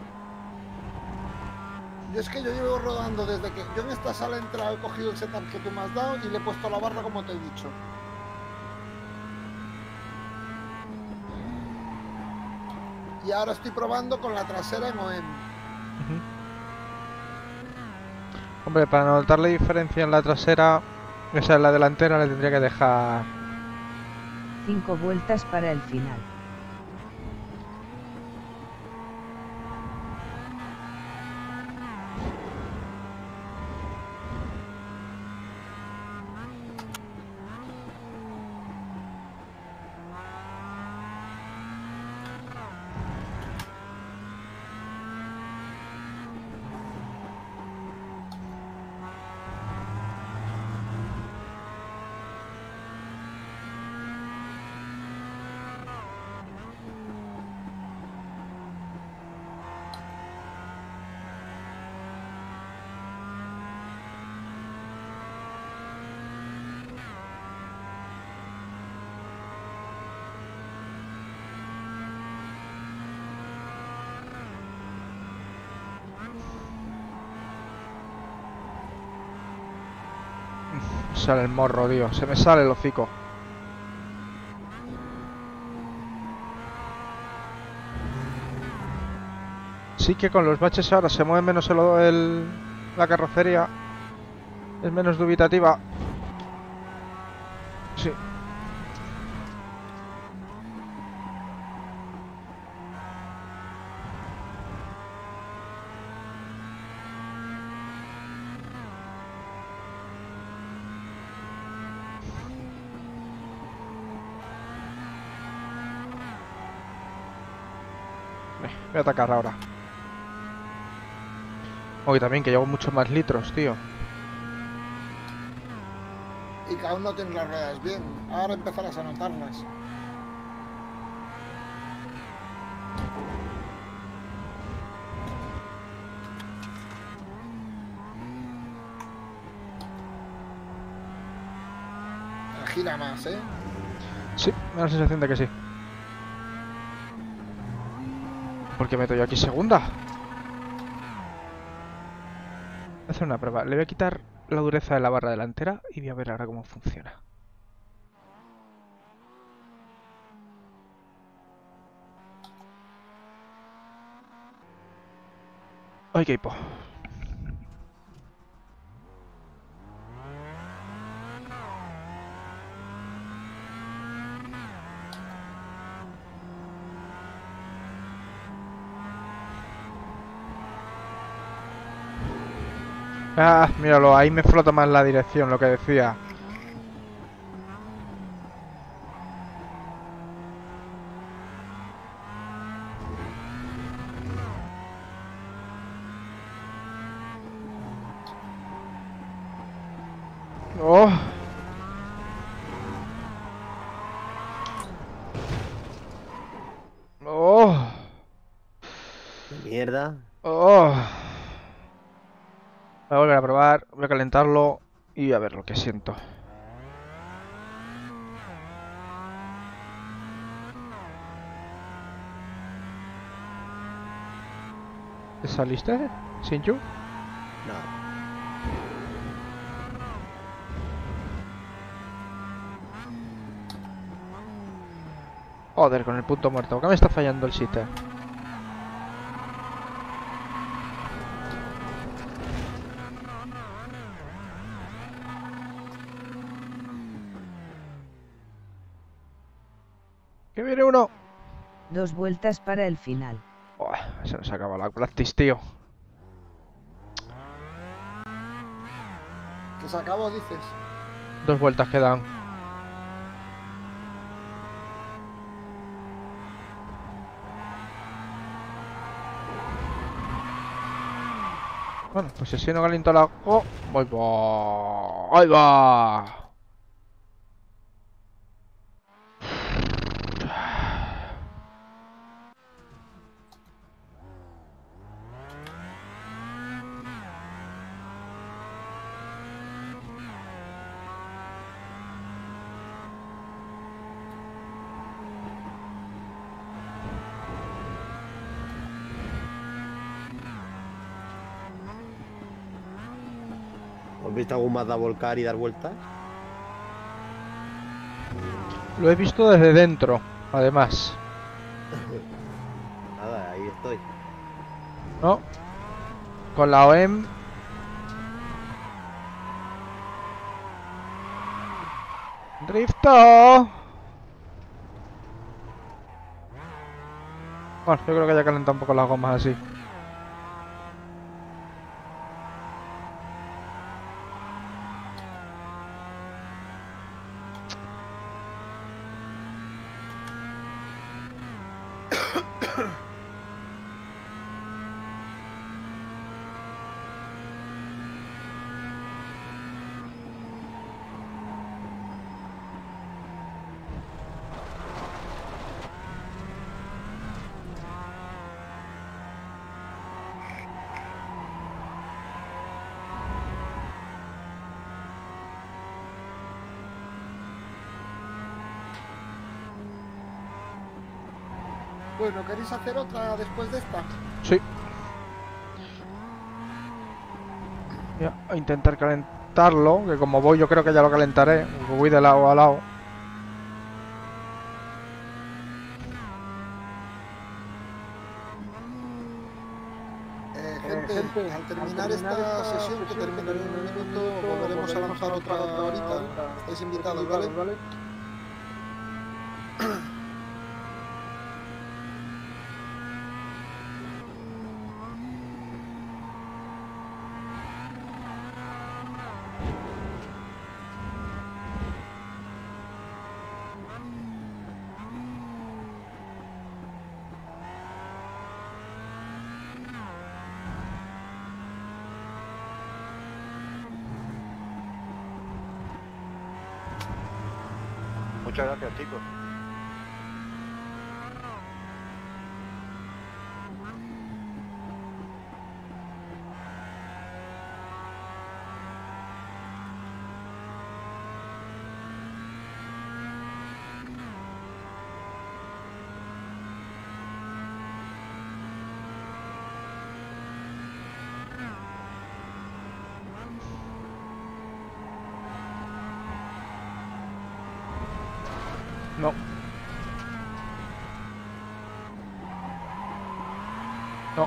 Speaker 1: Y es que yo llevo rodando desde que yo en esta sala he entrado, he cogido el setup que tú me has dado y le he puesto la barra como te he dicho. Y ahora estoy probando con la trasera en O E M.
Speaker 2: Uh-huh. Hombre, para notar la diferencia en la trasera, o sea, en la delantera le tendría que dejar
Speaker 4: cinco vueltas para el final.
Speaker 2: Sale el morro, tío. Se me sale el hocico. Sí que con los baches ahora se mueve menos el, el, la carrocería. Es menos dubitativa. Sí. Voy a atacar ahora. Hoy también que llevo muchos más litros, tío.
Speaker 1: Y cada uno tiene las ruedas bien. Ahora empezarás a notarlas. Gira más, ¿eh?
Speaker 2: Sí, me da la sensación de que sí. ¿Por qué meto yo aquí segunda? Voy a hacer una prueba. Le voy a quitar la dureza de la barra delantera y voy a ver ahora cómo funciona. ¡Ay, qué hipo! Ah, míralo, ahí me flota más la dirección, lo que decía. Oh. Oh.
Speaker 5: Mierda.
Speaker 2: Oh. Voy a volver a probar, voy a calentarlo y a ver lo que siento. ¿Saliste, Shinju?
Speaker 5: No.
Speaker 2: Joder, con el punto muerto. ¿Por qué me está fallando el sitio? ¡Que viene uno!
Speaker 4: Dos vueltas para el final.
Speaker 2: Oh, se nos acaba la practice, tío.
Speaker 1: ¿Que se acabó, dices?
Speaker 2: Dos vueltas quedan. Bueno, pues si no caliento la... ¡Oh! ¡Ahí va! ¡Ahí va!
Speaker 5: ¿Has visto algún Mazda volcar y dar vueltas?
Speaker 2: Lo he visto desde dentro, además.
Speaker 5: Nada, ahí estoy.
Speaker 2: ¿No? Con la O E M... ¡Drifto! Bueno, yo creo que ya calenta un poco las gomas así.
Speaker 1: Bueno, ¿queréis hacer otra después de esta?
Speaker 2: Sí. Voy a intentar calentarlo, que como voy yo creo que ya lo calentaré. Voy de lado a lado.
Speaker 1: Eh, gente, eh, gente, al terminar esta sesión, que terminará en un minuto, volveremos a lanzar otra ahorita. Estáis invitados, ¿vale? ¿vale?
Speaker 6: Muchas gracias, chicos.
Speaker 2: No. No.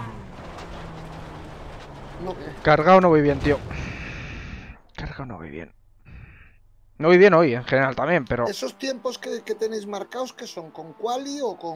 Speaker 1: ¿No qué?
Speaker 2: Cargado no voy bien, tío. Cargado no voy bien. No voy bien hoy, en general también, pero...
Speaker 1: ¿Esos tiempos que, que tenéis marcados, que son? ¿Con quali o con...?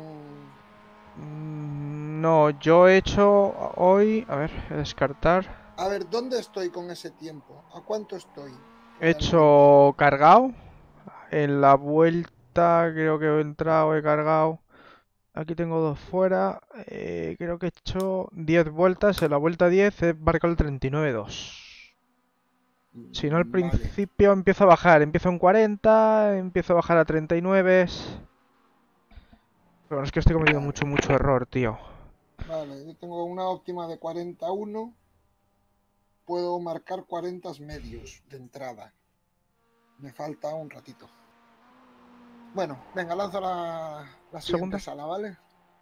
Speaker 2: Mm, No, yo he hecho hoy... A ver, voy a descartar.
Speaker 1: A ver, ¿dónde estoy con ese tiempo? ¿A cuánto estoy?
Speaker 2: He hecho cargado. En la vuelta creo que he entrado, he cargado. Aquí tengo dos fuera. Eh, creo que he hecho diez vueltas. En la vuelta diez he marcado el treinta y nueve dos. Si no, al
Speaker 1: Vale.
Speaker 2: principio empiezo a bajar. Empiezo en cuarenta, empiezo a bajar a treinta y nueve. Pero bueno, es que estoy cometiendo mucho, mucho error, tío.
Speaker 1: Vale, yo tengo una óptima de cuarenta y uno. Puedo marcar cuarenta medios de entrada. Me falta un ratito. Bueno, venga, lanzo la, la siguiente
Speaker 2: ¿Segunda?
Speaker 1: sala, ¿vale?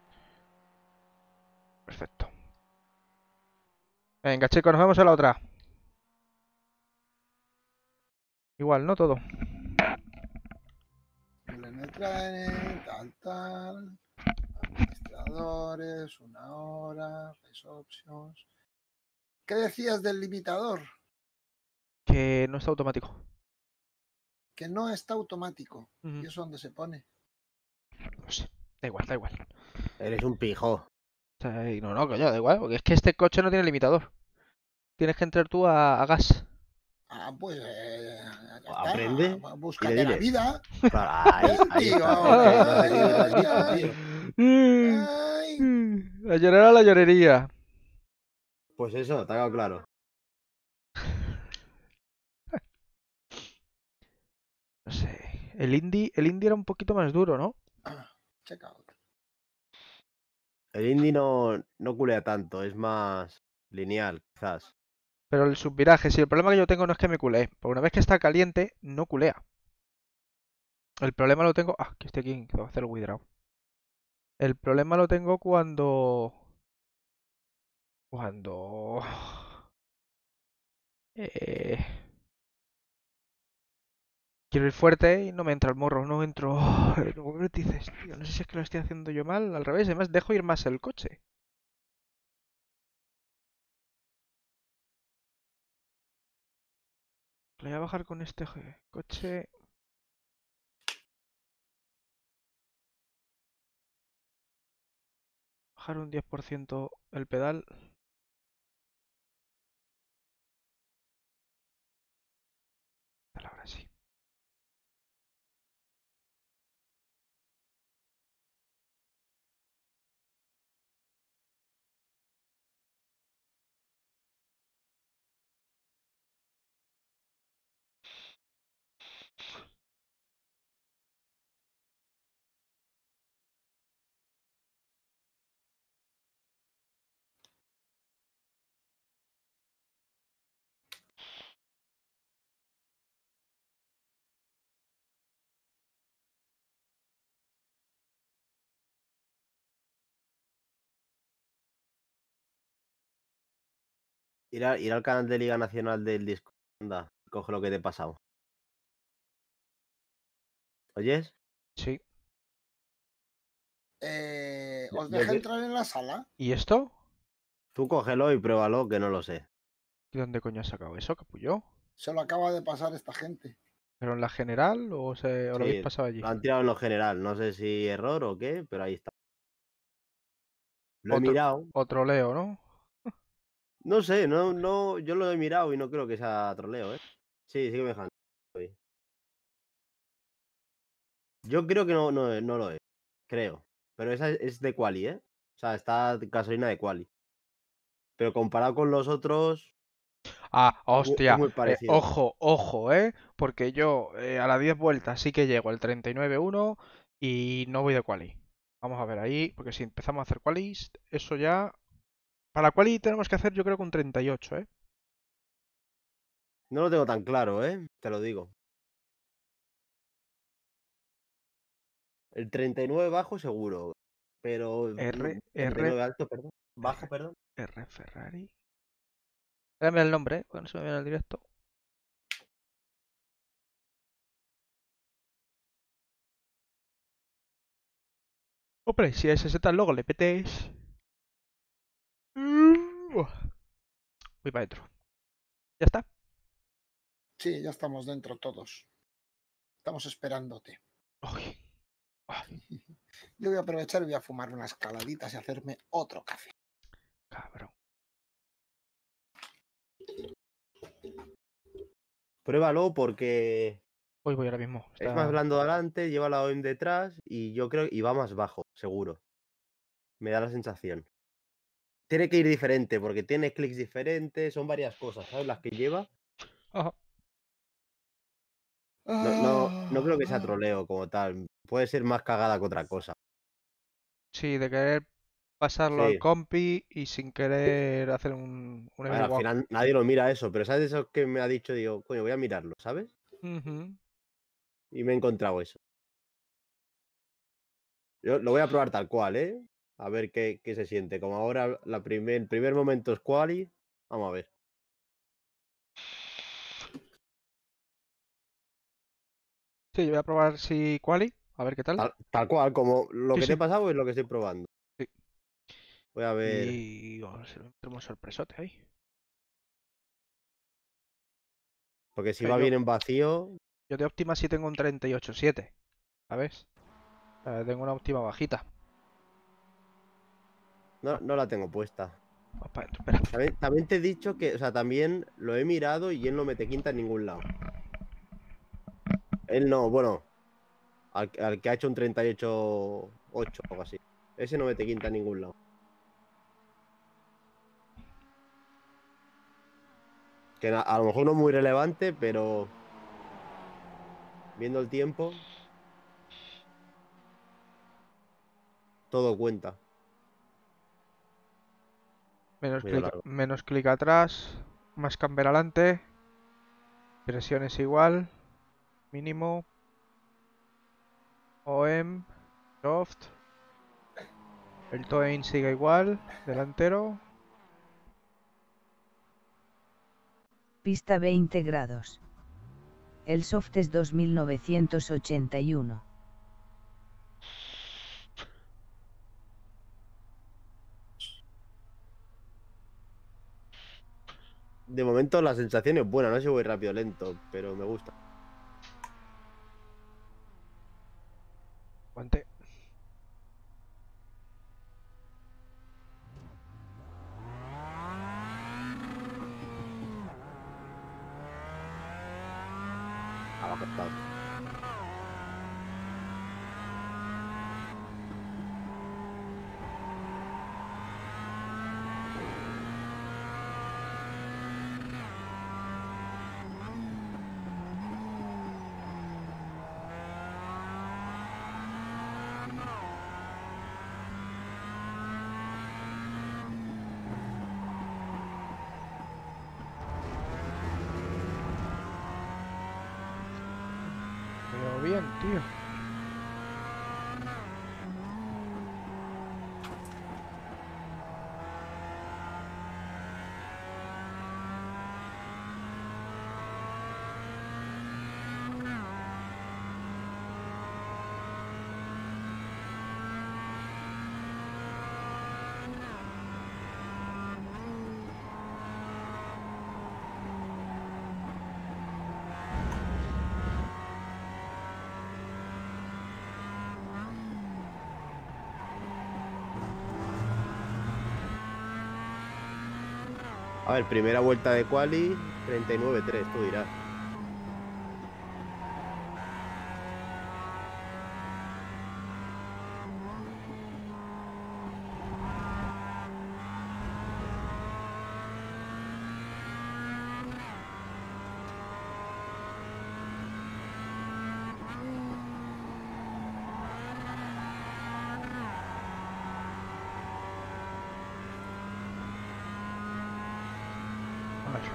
Speaker 2: Perfecto. Venga, chicos, nos vemos en la otra. Igual, ¿no? Todo.
Speaker 1: El N T R N, tal, tal. Administradores, una hora, face options. ¿Qué decías del limitador?
Speaker 2: Que no está automático.
Speaker 1: Que no está automático.
Speaker 2: Ujú.
Speaker 1: ¿Y eso dónde se pone?
Speaker 2: No sé. Da igual, da igual.
Speaker 5: Eres un pijo.
Speaker 2: O sea, y no, no, coño, da igual. Porque es que este coche no tiene limitador. Tienes que entrar tú a, a gas.
Speaker 1: Ah, pues... Eh, ya está.
Speaker 5: Aprende
Speaker 1: Búscate
Speaker 5: y le
Speaker 1: la
Speaker 5: diles.
Speaker 1: vida.
Speaker 5: Claro, ahí, ahí
Speaker 1: Tío,
Speaker 5: está.
Speaker 1: ay,
Speaker 5: Tío.
Speaker 1: ay.
Speaker 2: La llorera a la llorería.
Speaker 5: Pues eso, te ha quedado claro.
Speaker 2: El Indy, el Indy era un poquito más duro, ¿no?
Speaker 1: Check out.
Speaker 5: El Indy no, no culea tanto, es más lineal, quizás.
Speaker 2: Pero el subviraje, sí, el problema que yo tengo no es que me culee, porque una vez que está caliente, no culea. El problema lo tengo... Ah, que estoy aquí, que voy a hacer el withdraw. El problema lo tengo cuando... Cuando... Eh... Quiero ir fuerte y no me entra el morro, no entro... Luego ¿qué dices, tío? No sé si es que lo estoy haciendo yo mal, al revés, además dejo ir más el coche. Lo voy a bajar con este coche... Bajar un diez por ciento el pedal. Ahora sí.
Speaker 5: Ir, a- ir al canal de Liga Nacional del Discord. Anda, coge lo que te he pasado. ¿Oyes?
Speaker 2: Sí.
Speaker 1: Eh,
Speaker 5: Yo-
Speaker 1: ¿Os
Speaker 5: yo
Speaker 1: deja
Speaker 5: que-
Speaker 1: entrar en la sala?
Speaker 2: ¿Y esto?
Speaker 5: Tú cógelo y pruébalo, que no lo sé.
Speaker 2: ¿Y dónde coño has sacado eso, capullo?
Speaker 1: Se lo acaba de pasar esta gente.
Speaker 2: ¿Pero en la general o, se, o lo habéis
Speaker 5: Sí,
Speaker 2: pasado allí?
Speaker 5: lo han tirado en lo general. No sé si error o qué, pero ahí está. Lo he
Speaker 2: Otro,
Speaker 5: mirado.
Speaker 2: o troleo, ¿no?
Speaker 5: No sé, no, no, yo lo he mirado y no creo que sea troleo, ¿eh? Sí, sí que me dejan. Yo creo que no, no, no lo es. Creo. Pero esa es, es de quali, ¿eh? O sea, está gasolina de quali. Pero comparado con los otros,
Speaker 2: Ah,
Speaker 5: es muy, es
Speaker 2: hostia.
Speaker 5: muy
Speaker 2: Eh,
Speaker 5: parecido.
Speaker 2: ojo, ojo, ¿eh? Porque yo eh, a las diez vueltas sí que llego al treinta y nueve uno y no voy de quali. Vamos a ver ahí, porque si empezamos a hacer qualis, eso ya... Para quali tenemos que hacer yo creo que un treinta y ocho, ¿eh?
Speaker 5: No lo tengo tan claro, ¿eh? Te lo digo. El treinta y nueve bajo seguro. Pero... no,
Speaker 2: R,
Speaker 5: treinta y
Speaker 2: R,
Speaker 5: nueve alto, perdón. Bajo,
Speaker 2: R,
Speaker 5: perdón.
Speaker 2: R Ferrari. Dame el nombre, ¿eh? Porque no se me viene el directo. Hombre, si a ese Z luego le petes... Voy para adentro. ¿Ya está?
Speaker 1: Sí, ya estamos dentro todos. Estamos esperándote.
Speaker 2: Uy. Ay,
Speaker 1: Yo voy a aprovechar y voy a fumar unas caladitas y hacerme otro café.
Speaker 2: cabrón.
Speaker 5: Pruébalo porque
Speaker 2: Hoy voy ahora mismo.
Speaker 5: es más
Speaker 2: Está...
Speaker 5: blando adelante, lleva la O E M detrás y yo creo y va más bajo, seguro. Me da la sensación. Tiene que ir diferente porque tiene clics diferentes, son varias cosas, ¿sabes? Las que lleva.
Speaker 2: Ajá.
Speaker 5: No, no, no creo que sea
Speaker 1: Ah,
Speaker 5: troleo como tal. Puede ser más cagada que otra cosa.
Speaker 2: Sí, de querer pasarlo al
Speaker 5: Sí.
Speaker 2: compi y sin querer hacer un, un
Speaker 5: A ver, al
Speaker 2: everyone.
Speaker 5: final nadie lo mira eso, pero ¿sabes eso que me ha dicho? Digo, coño, voy a mirarlo, ¿sabes?
Speaker 2: Ujú.
Speaker 5: Y me he encontrado eso. Yo lo voy a probar tal cual, ¿eh? A ver qué, qué se siente. Como ahora la primer, el primer momento es quali. Vamos a ver.
Speaker 2: Sí, yo voy a probar si quali, a ver qué tal.
Speaker 5: Tal, tal cual, como lo
Speaker 2: Sí,
Speaker 5: que te
Speaker 2: sí.
Speaker 5: he pasado es lo que estoy probando.
Speaker 2: Sí.
Speaker 5: Voy a ver.
Speaker 2: Y vamos a ver, tenemos sorpresote ahí.
Speaker 5: Porque si
Speaker 2: Que
Speaker 5: va
Speaker 2: yo,
Speaker 5: bien en vacío.
Speaker 2: yo de óptima sí tengo un treinta y ocho punto siete, ¿sabes? O sea, tengo una óptima bajita.
Speaker 5: No, no la tengo puesta.
Speaker 2: Vamos para adentro, espera.
Speaker 5: También, también te he dicho que, o sea, también lo he mirado y él no mete quinta en ningún lado. Él no, bueno, al, al que ha hecho un treinta y ocho ocho o algo así. Ese no mete quinta en ningún lado. Que a, a lo mejor no es muy relevante, pero Viendo el tiempo, todo cuenta.
Speaker 2: Menos
Speaker 5: Medio
Speaker 2: clic,
Speaker 5: largo.
Speaker 2: menos clic atrás, más camber adelante, presiones igual, mínimo, O M, soft, el toe in sigue igual, delantero,
Speaker 4: Pista veinte grados. El soft es dos mil novecientos ochenta y uno.
Speaker 5: De momento la sensación es buena, no sé si voy rápido o lento, pero me gusta.
Speaker 2: guante.
Speaker 5: A la costado.
Speaker 2: Pero bien, tío.
Speaker 5: A ver, primera vuelta de quali, treinta y nueve tres, tú dirás.
Speaker 2: Vale.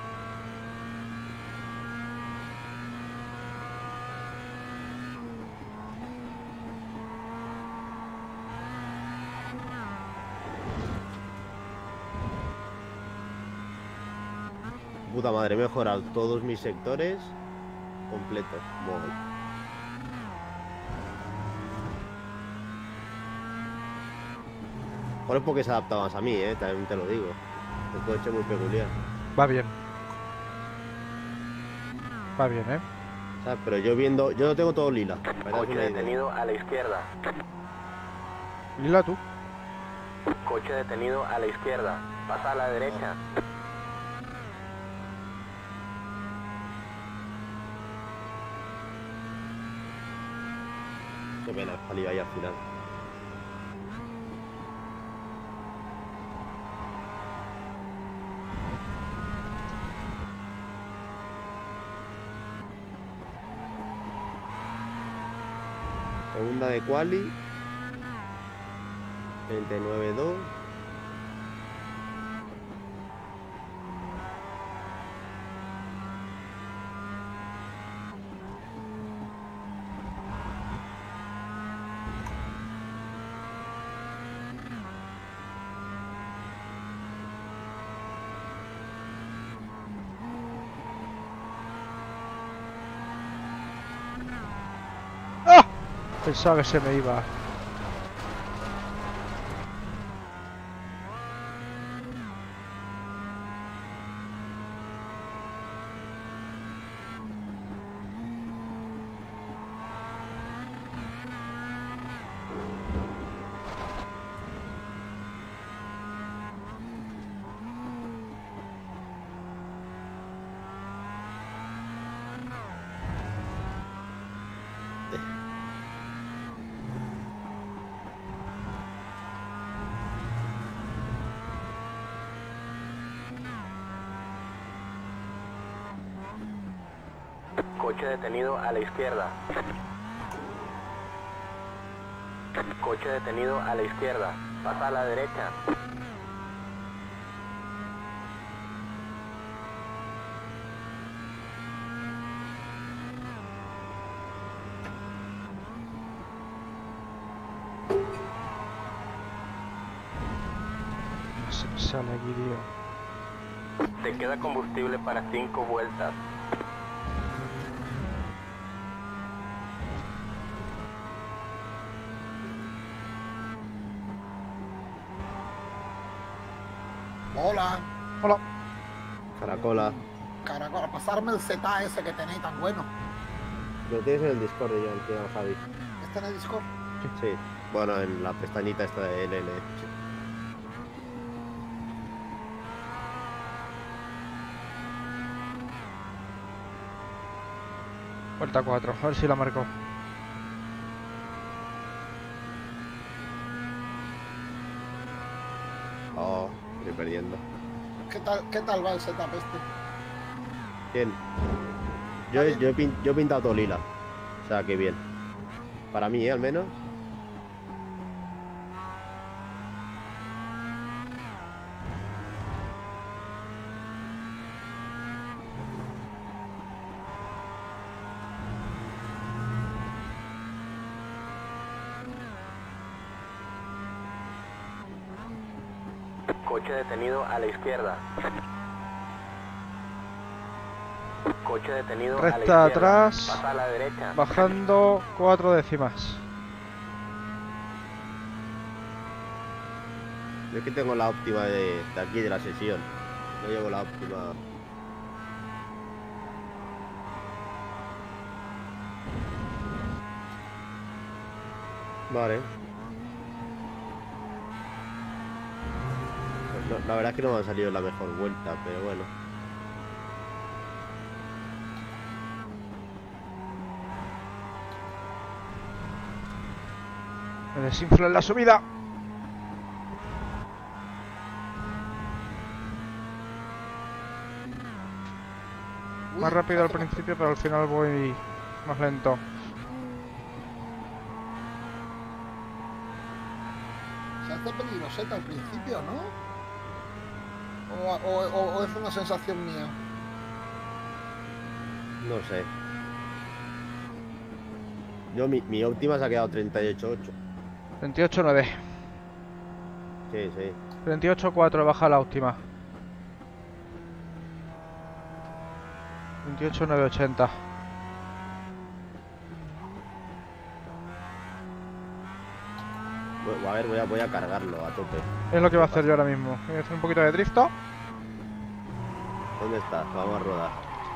Speaker 5: Puta madre, he mejorado todos mis sectores completos. Mogoll. Por es porque se adapta más a mí, eh, también te lo digo. El coche es muy peculiar.
Speaker 2: Va bien. Va bien, ¿eh?
Speaker 5: ¿Sabes? Pero yo viendo, yo lo tengo todo lila. para que te hagas
Speaker 6: Coche
Speaker 5: una idea.
Speaker 6: detenido a la izquierda.
Speaker 2: Lila tú.
Speaker 6: Coche detenido a la izquierda. Pasa a la derecha.
Speaker 5: Qué pena, he salido ahí al final. Segunda de quali. treinta y nueve dos.
Speaker 2: ¡Ah! Pensaba que se me iba.
Speaker 6: Coche detenido a la izquierda. Coche detenido a la izquierda. Pasa a la derecha.
Speaker 2: No se me sale aquí, tío.
Speaker 6: Te queda combustible para cinco vueltas.
Speaker 1: Hola.
Speaker 2: Hola.
Speaker 5: Caracola.
Speaker 1: Caracol, pasarme el Z ese que tenéis tan bueno.
Speaker 5: Lo tienes en el Discord, yo, el tío Javi.
Speaker 1: ¿Está en el Discord?
Speaker 5: Sí. Bueno, en la pestañita esta de L L. Sí.
Speaker 2: Vuelta cuatro, a ver si la marco.
Speaker 5: Oh, estoy perdiendo.
Speaker 1: ¿Qué tal, qué tal va el setup este?
Speaker 5: Bien. Yo, he- yo, he pin- yo he pintado todo lila. O sea, que bien. Para mí, ¿eh? Al menos.
Speaker 6: Coche detenido a la izquierda. Coche detenido a la
Speaker 2: Recta
Speaker 6: izquierda.
Speaker 2: atrás.
Speaker 6: Pasa a la derecha.
Speaker 2: Bajando cuatro décimas.
Speaker 5: Yo es que tengo la óptima de, de aquí de la sesión. No llevo la óptima. Vale. Pues no, la verdad es que no me ha salido la mejor vuelta, pero bueno.
Speaker 2: Me desinflo en la subida.
Speaker 1: Uy,
Speaker 2: Más rápido
Speaker 1: se
Speaker 2: al
Speaker 1: hace-
Speaker 2: principio, pero al final voy más lento.
Speaker 1: Se hace peligroseta al principio, ¿no? O, o- o- o es una sensación mía.
Speaker 5: No sé. Yo, mi, mi óptima se ha quedado treinta y ocho ocho.
Speaker 2: veintiocho nueve.
Speaker 5: Sí, sí.
Speaker 2: veintiocho cuatro baja la última. veintiocho nueve ochenta.
Speaker 5: Voy- a ver, voy a, voy a cargarlo a tope.
Speaker 2: Es lo que voy a hacer yo ahora mismo. Voy a hacer un poquito de drifto.
Speaker 5: ¿Dónde estás? Vamos a rodar.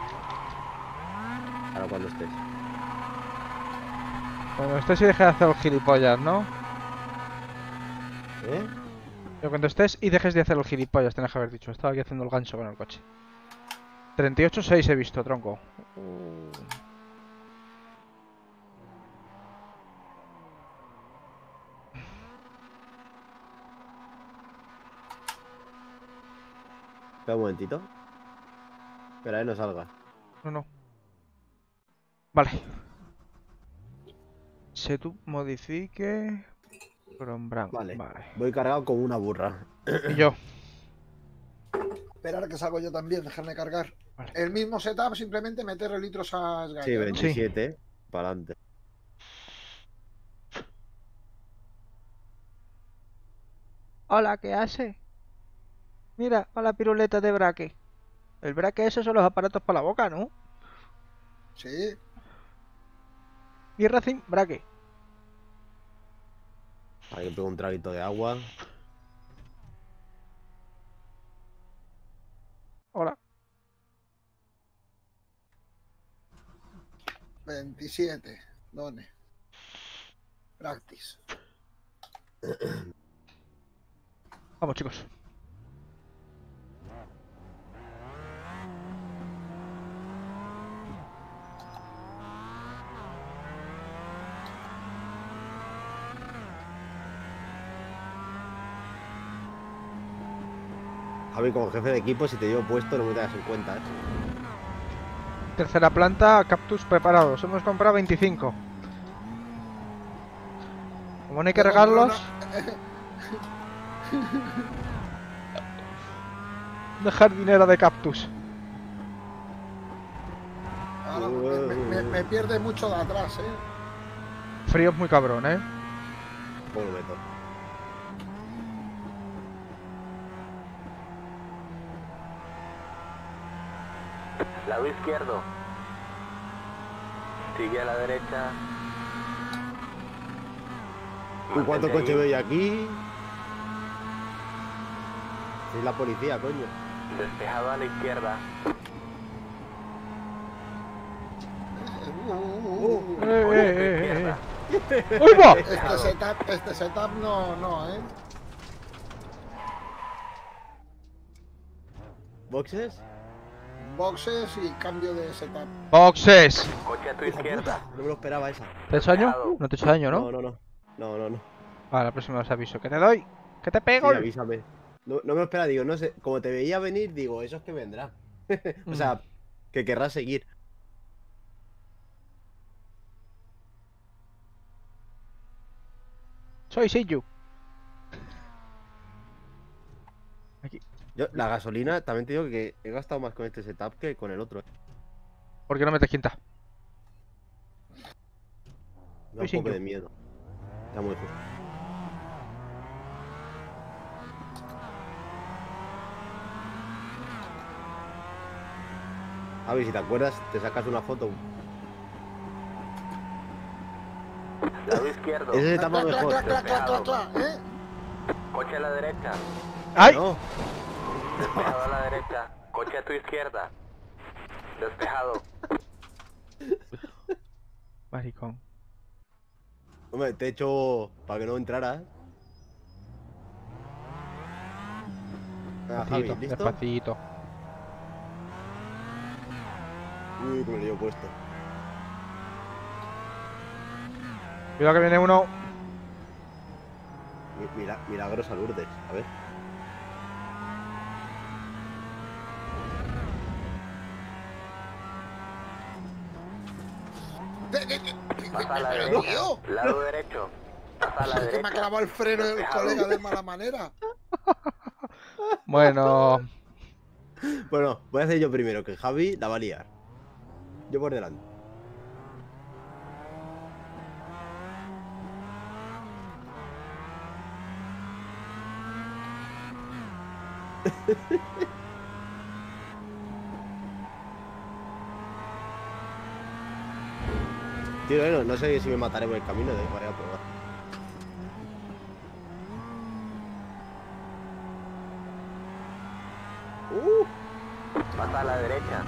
Speaker 5: Ahora cuando estés.
Speaker 2: Cuando estés y dejes de hacer el gilipollas, ¿no?
Speaker 5: ¿Eh?
Speaker 2: Pero cuando estés y dejes de hacer el gilipollas, tenés que haber dicho. Estaba aquí haciendo el gancho con el coche. treinta y ocho seis he visto, tronco. Uh.
Speaker 5: Espera un momentito. Espera, eh, no salga.
Speaker 2: No, no. Vale. Setup modifique. From brand.
Speaker 5: Vale.
Speaker 2: Vale.
Speaker 5: Voy cargado como una burra.
Speaker 2: Y yo.
Speaker 1: Esperar que salgo yo también, dejarme cargar.
Speaker 2: Vale.
Speaker 1: El mismo setup, simplemente meterle litros a Sgaya,
Speaker 5: Sí,
Speaker 1: ¿no?
Speaker 5: veintisiete. Para adelante.
Speaker 2: Hola, ¿qué hace? Mira, a la piruleta de braque. El braque esos son los aparatos para la boca, ¿no?
Speaker 1: Sí.
Speaker 2: Y Racing, braque.
Speaker 5: Hay que pegar un traguito de agua.
Speaker 2: Hola.
Speaker 1: veintisiete. ¿Dónde? Practice.
Speaker 2: Vamos, chicos.
Speaker 5: Javi, como jefe de equipo, si te llevo puesto, no me tengas en cuenta, ¿eh?
Speaker 2: Tercera planta, cactus preparados. Hemos comprado veinticinco. Como no hay que
Speaker 1: Yo compro
Speaker 2: regarlos, dejar dinero de cactus.
Speaker 1: Ahora me, me- me pierde mucho de atrás, eh.
Speaker 2: Frío es muy cabrón, ¿eh?
Speaker 5: ¿Cómo lo meto?
Speaker 6: Lado izquierdo. Sigue a la derecha.
Speaker 5: ¿Y cuántos
Speaker 6: Mantente
Speaker 5: coches
Speaker 6: ahí.
Speaker 5: veo aquí? Soy la policía, coño.
Speaker 6: Despejado a la izquierda.
Speaker 1: Uh, uh, uh, uh.
Speaker 2: Eh,
Speaker 6: Oye,
Speaker 2: eh,
Speaker 6: tu
Speaker 2: eh,
Speaker 6: izquierda.
Speaker 2: eh. ¡Uy, va!
Speaker 1: Este setup, este setup no, no, eh.
Speaker 5: ¿Boxes?
Speaker 1: Boxes y cambio de setup.
Speaker 2: ¡Boxes!
Speaker 6: Coche a tu
Speaker 5: ¡Hijo
Speaker 6: izquierda.
Speaker 5: puta! No me lo esperaba esa.
Speaker 2: ¿Te he hecho daño? No te he hecho daño, ¿no?
Speaker 5: No, no, no. No, no, no.
Speaker 2: Vale, la próxima os aviso. ¿Que te doy? ¿Que te
Speaker 5: Sí,
Speaker 2: pego?
Speaker 5: avísame. No, no me lo esperaba, digo, no sé. Como te veía venir, digo, eso es que vendrá. O sea, que querrás seguir.
Speaker 2: Soy Seiyu.
Speaker 5: Yo, la gasolina, también te digo que he gastado más con este setup que con el otro. ¿eh?
Speaker 2: ¿Por qué no metes quinta?
Speaker 5: Me da un
Speaker 2: Soy
Speaker 5: poco
Speaker 2: Shinju.
Speaker 5: de miedo. Está muy justo. A ver, si te acuerdas, te sacas una foto.
Speaker 6: Lado izquierdo.
Speaker 5: Ese
Speaker 1: Clac,
Speaker 5: setup va
Speaker 1: clac,
Speaker 5: mejor.
Speaker 1: clac, clac, clac, clac, clac, eh.
Speaker 6: Coche a la derecha.
Speaker 2: ¡Ay!
Speaker 5: No,
Speaker 6: Despejado a la derecha. Coche a tu izquierda. Despejado.
Speaker 2: Maricón.
Speaker 5: hombre, te he hecho para que no entraras. Venga, Javi,
Speaker 2: Despacito,
Speaker 5: ¿listo?
Speaker 2: despacito.
Speaker 5: Uy, que me lo llevo puesto.
Speaker 2: Cuidado que viene uno.
Speaker 5: Mi- Mira, milagros a Lourdes, a ver.
Speaker 1: De- de- de-
Speaker 6: Pasa a la
Speaker 1: pero,
Speaker 6: derecha.
Speaker 1: tío,
Speaker 6: Lado derecho. Pasa a la
Speaker 1: es que me ha
Speaker 6: derecha.
Speaker 1: clavado el freno el colega de mala manera.
Speaker 2: Bueno,
Speaker 5: Bueno, voy a hacer yo primero, que Javi la va a liar. Yo por delante. Tío, bueno, no sé si me mataré por el camino, de voy a probar. Uh,
Speaker 6: Pasa a la derecha.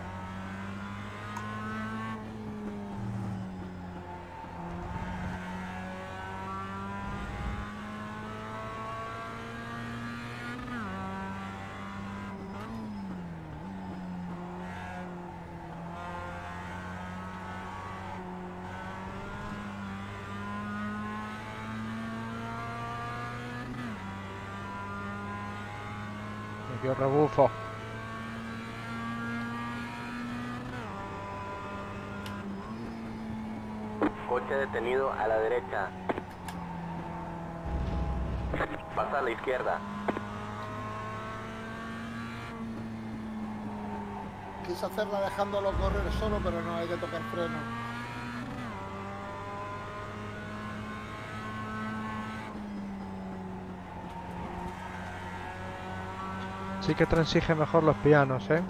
Speaker 2: me dio rebufo.
Speaker 6: Coche detenido a la derecha. Pasa a la izquierda.
Speaker 1: Quise hacerla dejándolo correr solo, pero no hay que tocar freno.
Speaker 2: Sí que transige mejor los pianos, ¿eh?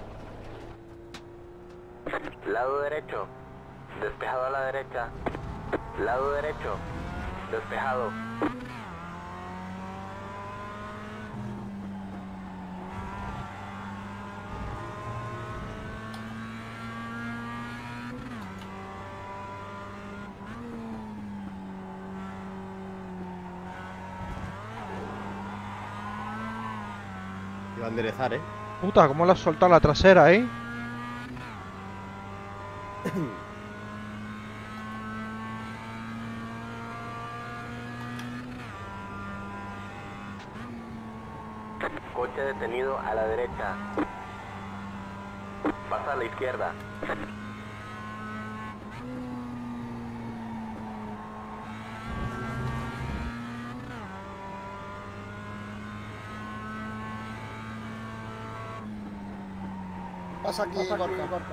Speaker 6: Lado derecho. Despejado a la derecha. Lado derecho. Despejado.
Speaker 5: Iba a enderezar, ¿eh?
Speaker 2: Puta, cómo le has soltado la trasera, ¿eh?
Speaker 6: Coche detenido a la derecha. Pasa a la izquierda.
Speaker 1: Pasa aquí,
Speaker 7: Pasa aquí,
Speaker 1: Gorka.
Speaker 7: Gorka.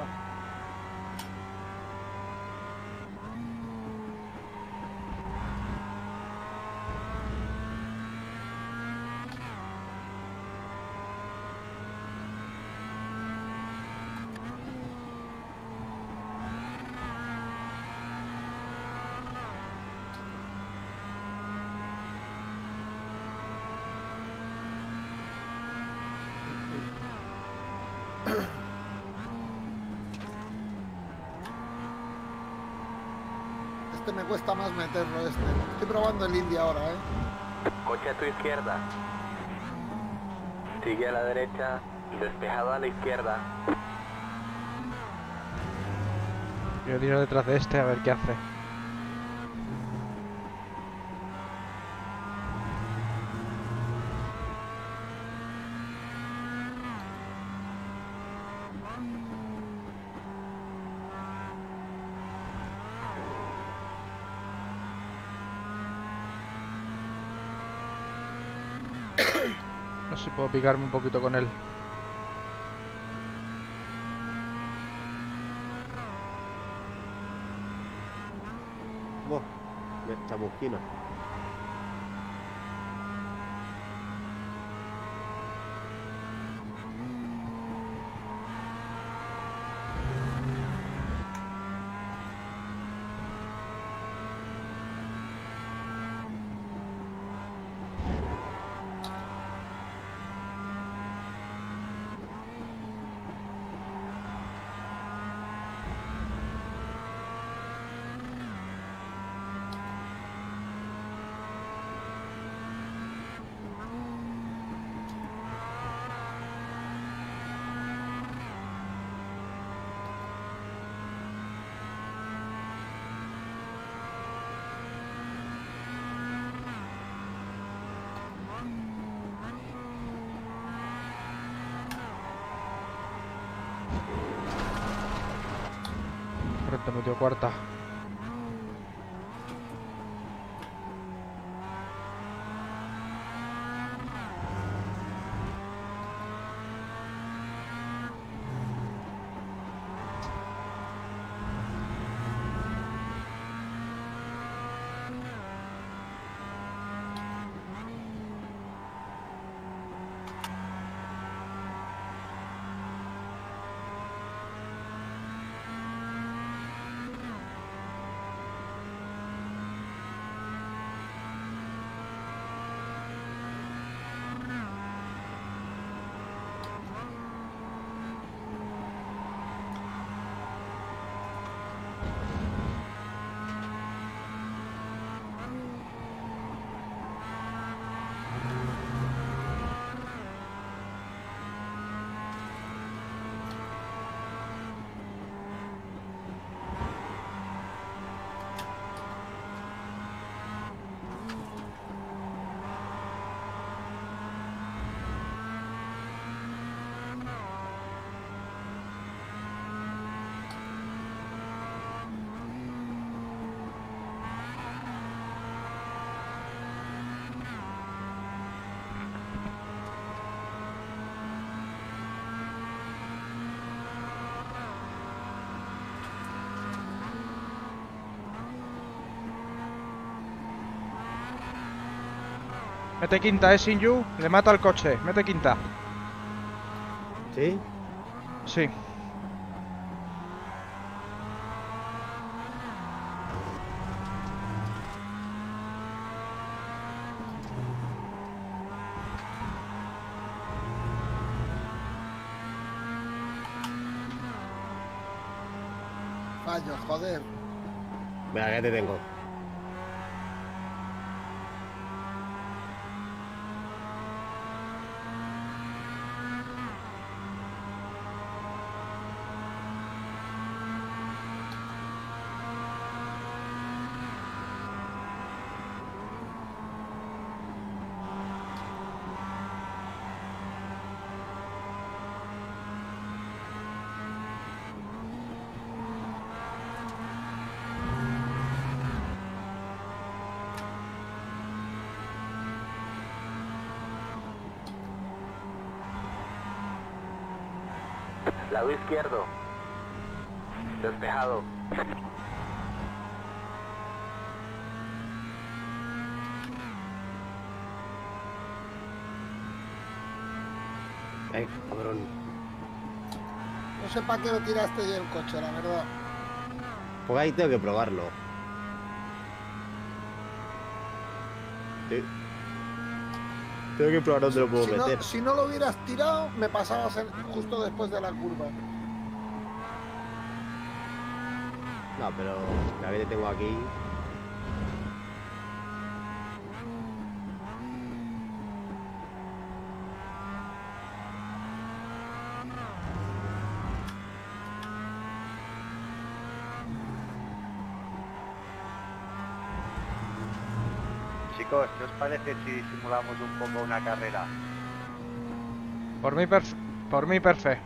Speaker 1: Este me cuesta más meterlo, este. Estoy probando el Indy ahora, ¿eh?
Speaker 6: Coche a tu izquierda. Sigue a la derecha. Despejado a la izquierda.
Speaker 2: Yo tiro detrás de este a ver qué hace. No sé si puedo picarme un poquito con él.
Speaker 5: Buah, me chamusquina.
Speaker 2: Frente metió cuarta. Mete quinta, eh, Shinju. Le mata al coche. Mete quinta.
Speaker 5: ¿Sí?
Speaker 2: Sí.
Speaker 1: Fallo, joder.
Speaker 5: Venga, que te tengo.
Speaker 6: Lado izquierdo. Despejado.
Speaker 5: Ay, cabrón.
Speaker 1: No sé para qué lo tiraste y el coche, la verdad.
Speaker 5: Pues ahí tengo que probarlo. Sí. Tengo que probar dónde lo puedo
Speaker 1: Si
Speaker 5: meter.
Speaker 1: no, si no lo hubieras tirado, me pasabas en- justo después de la curva.
Speaker 5: No, pero la que te tengo aquí.
Speaker 7: Chicos, ¿qué os parece si simulamos un poco una carrera?
Speaker 2: Por mí, perf por mí perfecto.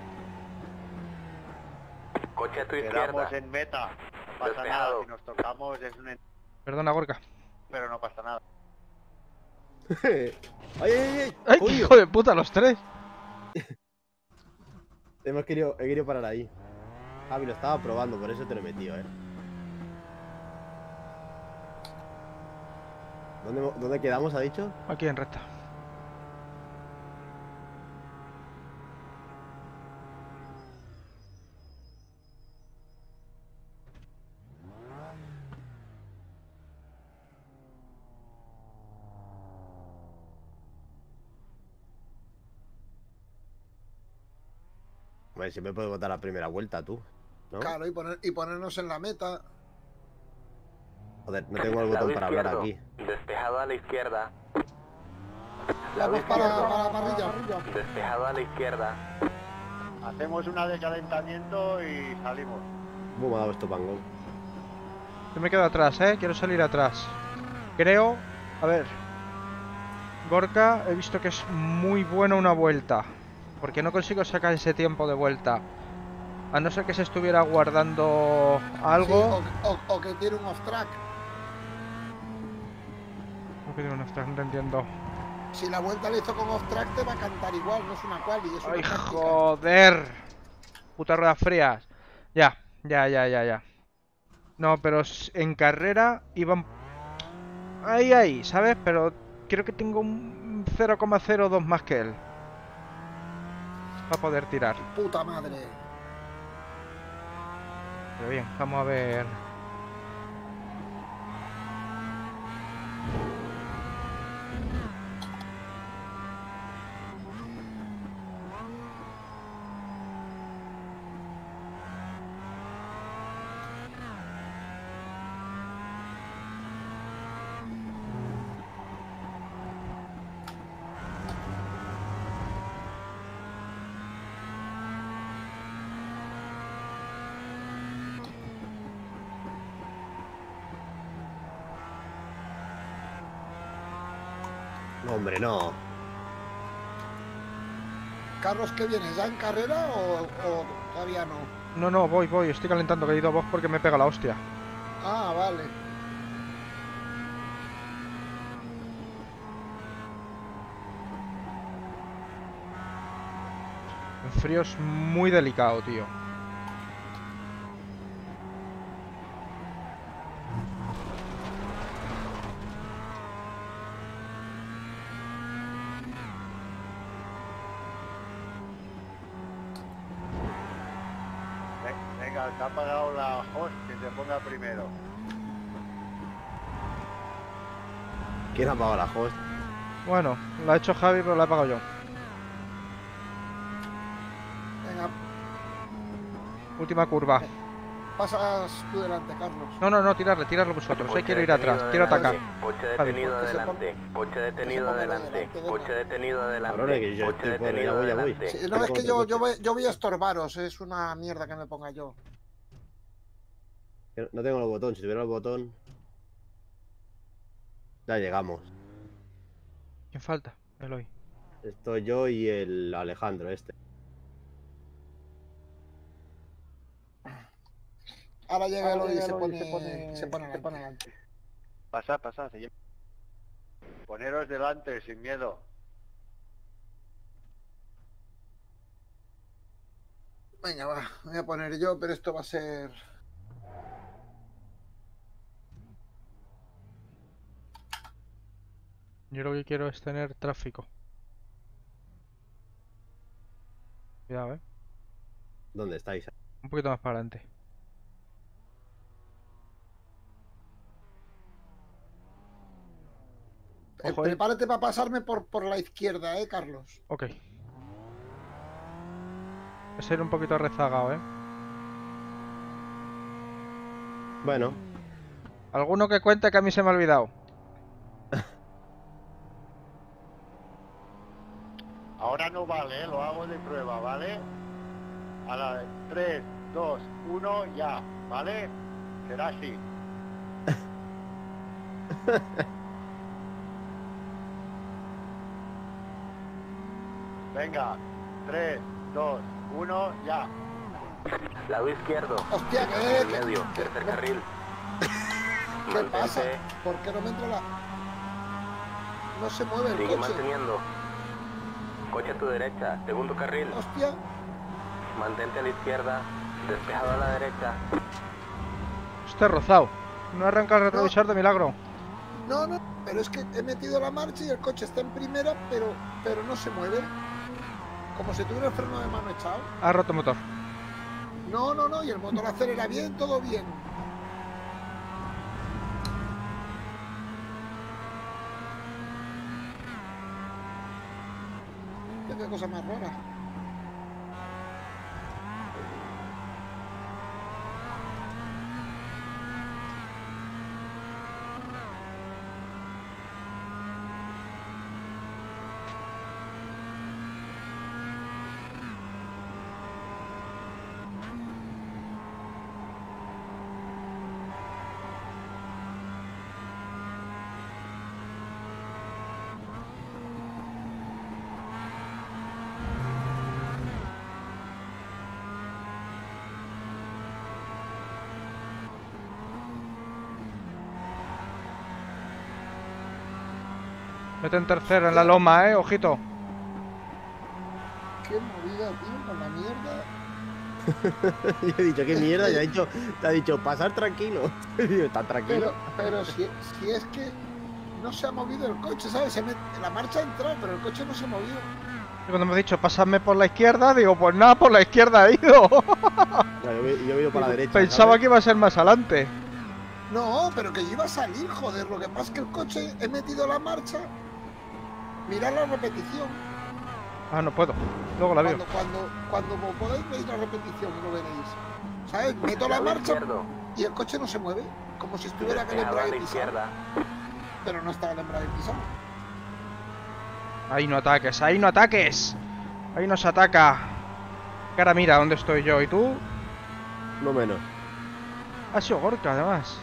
Speaker 6: Coche a tu
Speaker 7: Quedamos
Speaker 6: izquierda.
Speaker 7: en meta. No pasa
Speaker 6: Despejado.
Speaker 7: nada, si nos tocamos es un... en-
Speaker 2: Perdona, Gorka.
Speaker 7: Pero no pasa nada.
Speaker 5: ¡Ay, ay, ay!
Speaker 2: ¡Ay,
Speaker 5: ¡Coño!
Speaker 2: hijo de puta, los tres!
Speaker 5: Hemos querido, he querido parar ahí. Javi, lo estaba probando, por eso te lo he metido, eh. ¿Dónde, dónde quedamos, ha dicho?
Speaker 2: Aquí en recta.
Speaker 5: Bueno, siempre puedes botar la primera vuelta, tú, ¿no?
Speaker 1: Claro, y, poner, y ponernos en la meta.
Speaker 5: Joder, no tengo el
Speaker 6: Lado
Speaker 5: botón para hablar
Speaker 6: izquierdo.
Speaker 5: aquí.
Speaker 6: Despejado a la izquierda. Lado
Speaker 1: Vamos para,
Speaker 6: izquierdo.
Speaker 1: para la parrilla.
Speaker 6: Despejado a la izquierda.
Speaker 7: Hacemos una de calentamiento y salimos.
Speaker 5: ¿Cómo me ha dado esto, Pangón?
Speaker 2: Yo me quedo atrás, ¿eh? Quiero salir atrás. Creo... A ver... Gorka, he visto que es muy bueno una vuelta. Porque no consigo sacar ese tiempo de vuelta. A no ser que se estuviera guardando algo.
Speaker 1: Sí, o, o- o que tiene un off-track.
Speaker 2: No que digo, no está entendiendo.
Speaker 1: Si la vuelta le hizo con off-track, te va a cantar igual, no es una quali, es una
Speaker 2: ¡Ay,
Speaker 1: táctica.
Speaker 2: joder! Putas ruedas frías. Ya, ya, ya, ya, ya. No, pero s- en carrera iban... Ahí, ahí, ¿sabes? Pero creo que tengo un cero coma cero dos más que él. Para poder tirar.
Speaker 1: Puta madre.
Speaker 2: Pero bien, vamos a ver...
Speaker 5: No, hombre, no.
Speaker 1: Carlos, ¿qué viene? ¿Ya en carrera o, o todavía no?
Speaker 2: No, no, voy, voy, estoy calentando, que he ido a vos porque me pega la hostia.
Speaker 1: Ah, vale.
Speaker 2: El frío es muy delicado, tío.
Speaker 7: Ve- Venga, el que ha pagado la host, que se ponga primero.
Speaker 5: ¿Quién ha pagado la host?
Speaker 2: Bueno, la ha hecho Javi, pero la he pagado yo.
Speaker 1: Venga,
Speaker 2: Última curva.
Speaker 1: pasas tú delante, Carlos.
Speaker 2: No, no, no, tirarle, tirarlo vosotros. Eh,
Speaker 6: Coche
Speaker 2: quiero ir
Speaker 6: detenido
Speaker 2: atrás, quiero atacar.
Speaker 6: adelante, Coche
Speaker 2: Javi.
Speaker 6: detenido
Speaker 1: Que se
Speaker 6: adelante. Coche detenido
Speaker 1: ponga
Speaker 6: adelante.
Speaker 1: delante,
Speaker 6: Coche detenido
Speaker 5: Cabrones,
Speaker 6: adelante.
Speaker 5: que yo
Speaker 6: Coche
Speaker 5: estoy por- ya
Speaker 6: detenido
Speaker 5: voy, ya voy.
Speaker 6: adelante.
Speaker 1: Sí, no, es que yo, yo, voy, yo voy a estorbaros, es una mierda que me ponga yo.
Speaker 5: No tengo el botón, si tuviera el botón. Ya llegamos.
Speaker 2: ¿Quién falta? Eloy.
Speaker 5: Estoy yo y el Alejandro este.
Speaker 1: Ahora llega
Speaker 7: Ahora
Speaker 1: Eloy y
Speaker 7: llega
Speaker 1: se
Speaker 7: Eloy y
Speaker 1: pone,
Speaker 7: se pone,
Speaker 1: se pone
Speaker 7: se pone
Speaker 1: delante.
Speaker 7: delante. Pasad, pasad. se- Poneros delante, sin miedo.
Speaker 1: Venga, va, me voy a poner yo, pero esto va a ser...
Speaker 2: Yo lo que quiero es tener tráfico. Cuidado, eh.
Speaker 5: ¿Dónde estáis?
Speaker 2: Un poquito más para adelante.
Speaker 1: Eh,
Speaker 2: Ojo, eh.
Speaker 1: prepárate para pasarme por, por la izquierda, eh, Carlos.
Speaker 2: Ok. Es ir un poquito rezagado, eh.
Speaker 5: Bueno,
Speaker 2: Alguno que cuente que a mí se me ha olvidado.
Speaker 7: Ahora no vale, ¿eh? Lo hago de prueba, ¿vale? A la tres, dos, uno, ya, ¿vale? Será así. Venga, tres, dos, uno, ya.
Speaker 6: Lado izquierdo.
Speaker 1: Hostia, ¿qué?
Speaker 6: En medio. Tercer carril.
Speaker 1: ¿Qué pasa?
Speaker 6: Mantente.
Speaker 1: ¿Por qué no me entra la...? No se mueve el
Speaker 6: Sigue
Speaker 1: coche.
Speaker 6: manteniendo. Coche a tu derecha. Segundo carril.
Speaker 1: Hostia,
Speaker 6: Mantente a la izquierda. Despejado a la derecha.
Speaker 2: Estoy rozado. No arranca el retrovisor de milagro.
Speaker 1: no, no, pero es que he metido la marcha y el coche está en primera, pero, pero no se mueve. Como si tuviera el freno de mano echado.
Speaker 2: Ha roto motor.
Speaker 1: No, no, no, y el motor acelera bien, todo bien. Qué cosa más rara.
Speaker 2: Mete en tercero en la loma, eh. Ojito.
Speaker 1: Qué movida, tío, con la mierda.
Speaker 5: yo he dicho, ¿qué mierda? Ya he dicho, te ha dicho, pasar tranquilo. Digo, ¿está tranquilo?
Speaker 1: Pero, pero si, si es que no se ha movido el coche, ¿sabes? Se met- la marcha ha entrado, pero el coche no se ha movido.
Speaker 2: Y cuando me has dicho, pásame por la izquierda, digo, pues nada, por la izquierda he ido.
Speaker 5: Ya, yo, he- yo he ido para la derecha.
Speaker 2: Pensaba
Speaker 5: ¿sabes?
Speaker 2: que iba a ser más adelante.
Speaker 1: No, pero que yo iba a salir, joder. Lo que pasa es que el coche, he metido la marcha. Mirad la repetición.
Speaker 2: Ah, no puedo. Luego la veo.
Speaker 1: Cuando, cuando, cuando podáis veis la repetición y lo veréis. ¿Sabes? Meto la
Speaker 6: Lado
Speaker 1: marcha
Speaker 6: izquierdo.
Speaker 1: y el coche no se mueve. Como si estuviera con el
Speaker 6: Despejado a
Speaker 1: embrague
Speaker 6: la
Speaker 1: pisado.
Speaker 6: izquierda.
Speaker 1: Pero no estaba el embrague pisado.
Speaker 2: Ahí no ataques, ahí no ataques. Ahí nos ataca. Cara, mira dónde estoy yo. ¿Y tú?
Speaker 5: No menos.
Speaker 2: Ha sido Gorka, además.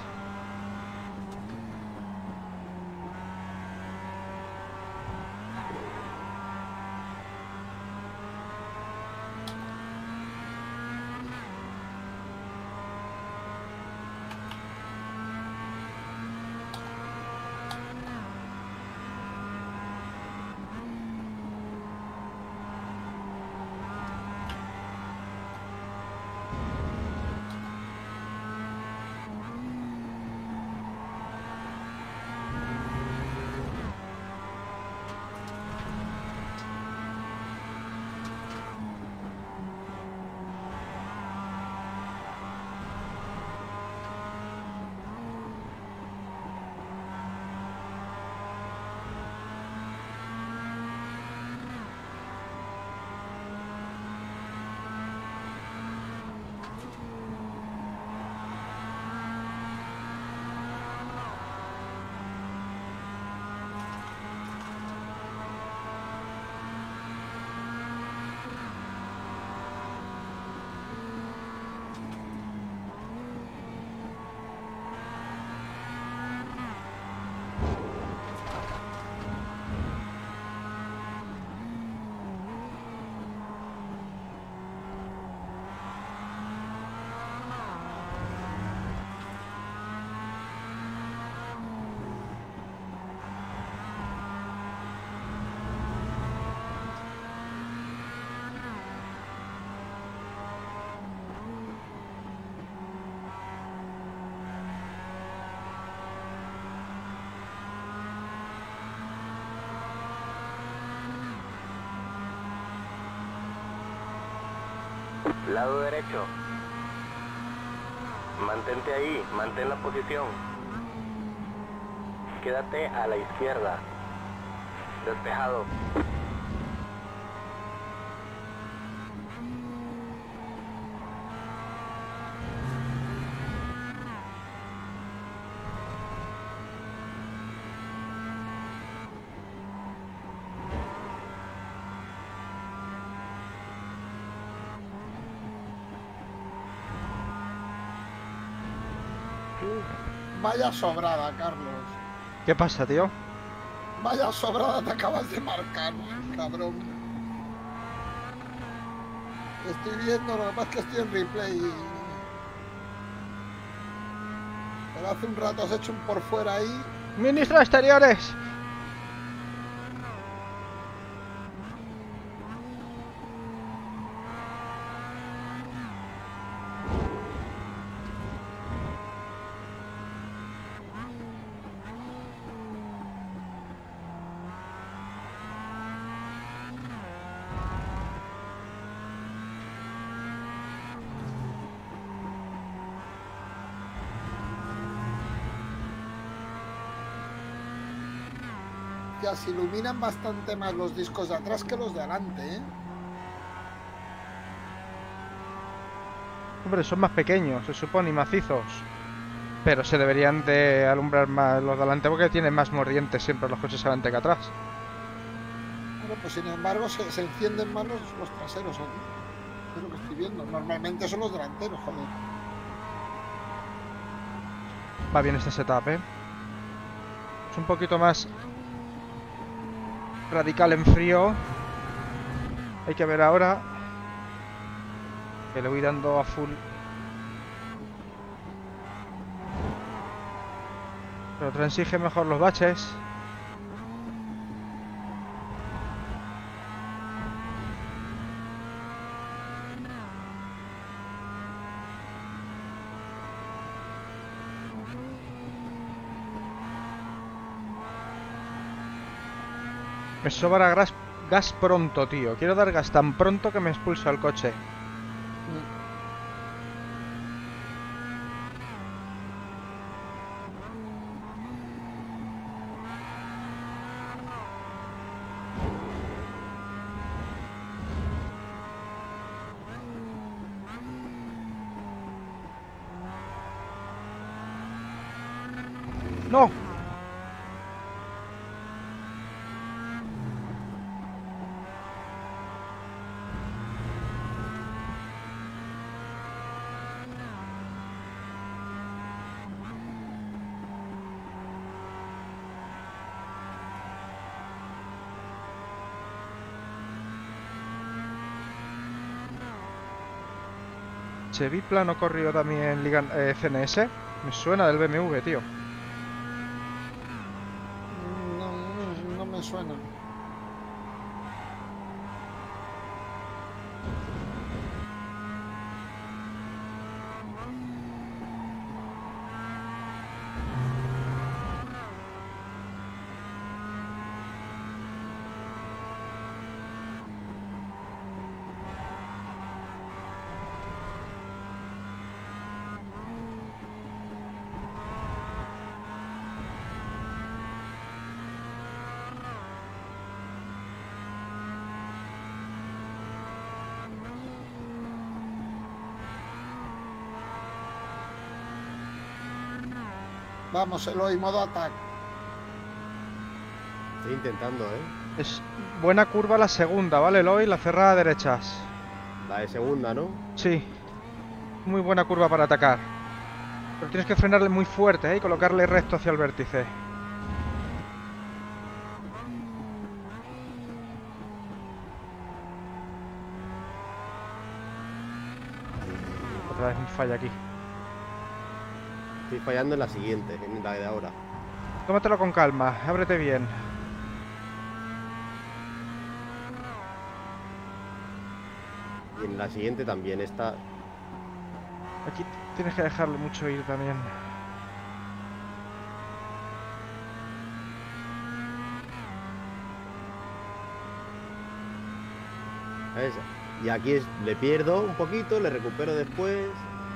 Speaker 6: Lado derecho. Mantente ahí, mantén la posición. Quédate a la izquierda. Despejado.
Speaker 1: Vaya sobrada, Carlos.
Speaker 2: ¿Qué pasa, tío?
Speaker 1: Vaya sobrada te acabas de marcar, cabrón. Estoy viendo, lo que pasa es que estoy en replay. y- Pero hace un rato has hecho un por fuera ahí.
Speaker 2: ¡Ministro de Exteriores!
Speaker 1: Ya se iluminan bastante más los discos de atrás que los de adelante, ¿eh?
Speaker 2: Hombre, son más pequeños, se supone, y macizos. Pero se deberían de alumbrar más los de adelante porque tienen más mordientes siempre los coches adelante que atrás.
Speaker 1: Bueno, pues sin embargo se, se encienden más los, los traseros aquí. Es lo que estoy viendo. Normalmente son los delanteros, joder.
Speaker 2: Va bien este setup, ¿eh? Es un poquito más radical en frío. Hay que ver ahora que le voy dando a full. Pero transige mejor los baches. Me sobra gas, gas pronto, tío. Quiero dar gas tan pronto que me expulsa el coche. ¡No! Chevipla no corrió también Liga eh, C N S. Me suena del B M W, tío.
Speaker 1: No, no, no me suena. Vamos, Eloy, modo ataque.
Speaker 5: Estoy intentando, ¿eh?
Speaker 2: Es buena curva la segunda, ¿vale, Eloy? La cerrada a derechas.
Speaker 5: La de segunda, ¿no?
Speaker 2: Sí. Muy buena curva para atacar. Pero tienes que frenarle muy fuerte, ¿eh? Y colocarle recto hacia el vértice. Otra vez mi falla aquí.
Speaker 5: Estoy fallando en la siguiente, en la de ahora.
Speaker 2: Tómatelo con calma, ábrete bien.
Speaker 5: Y en la siguiente también, esta...
Speaker 2: Aquí tienes que dejarle mucho ir también.
Speaker 5: ¿Sabes? Y aquí es, le pierdo un poquito, le recupero después.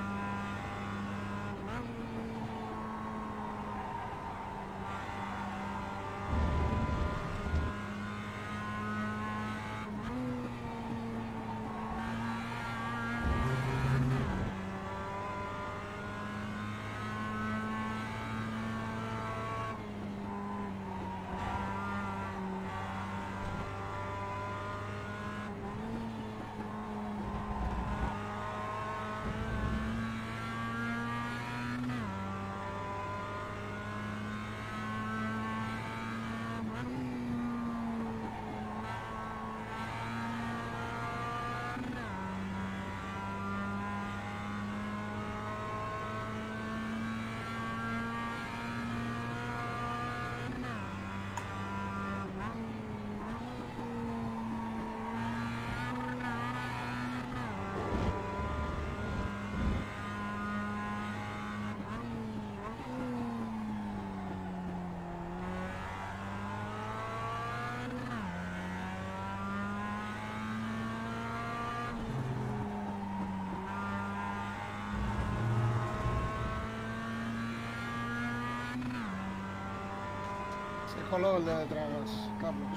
Speaker 1: Se coló el de detrás, Carlos.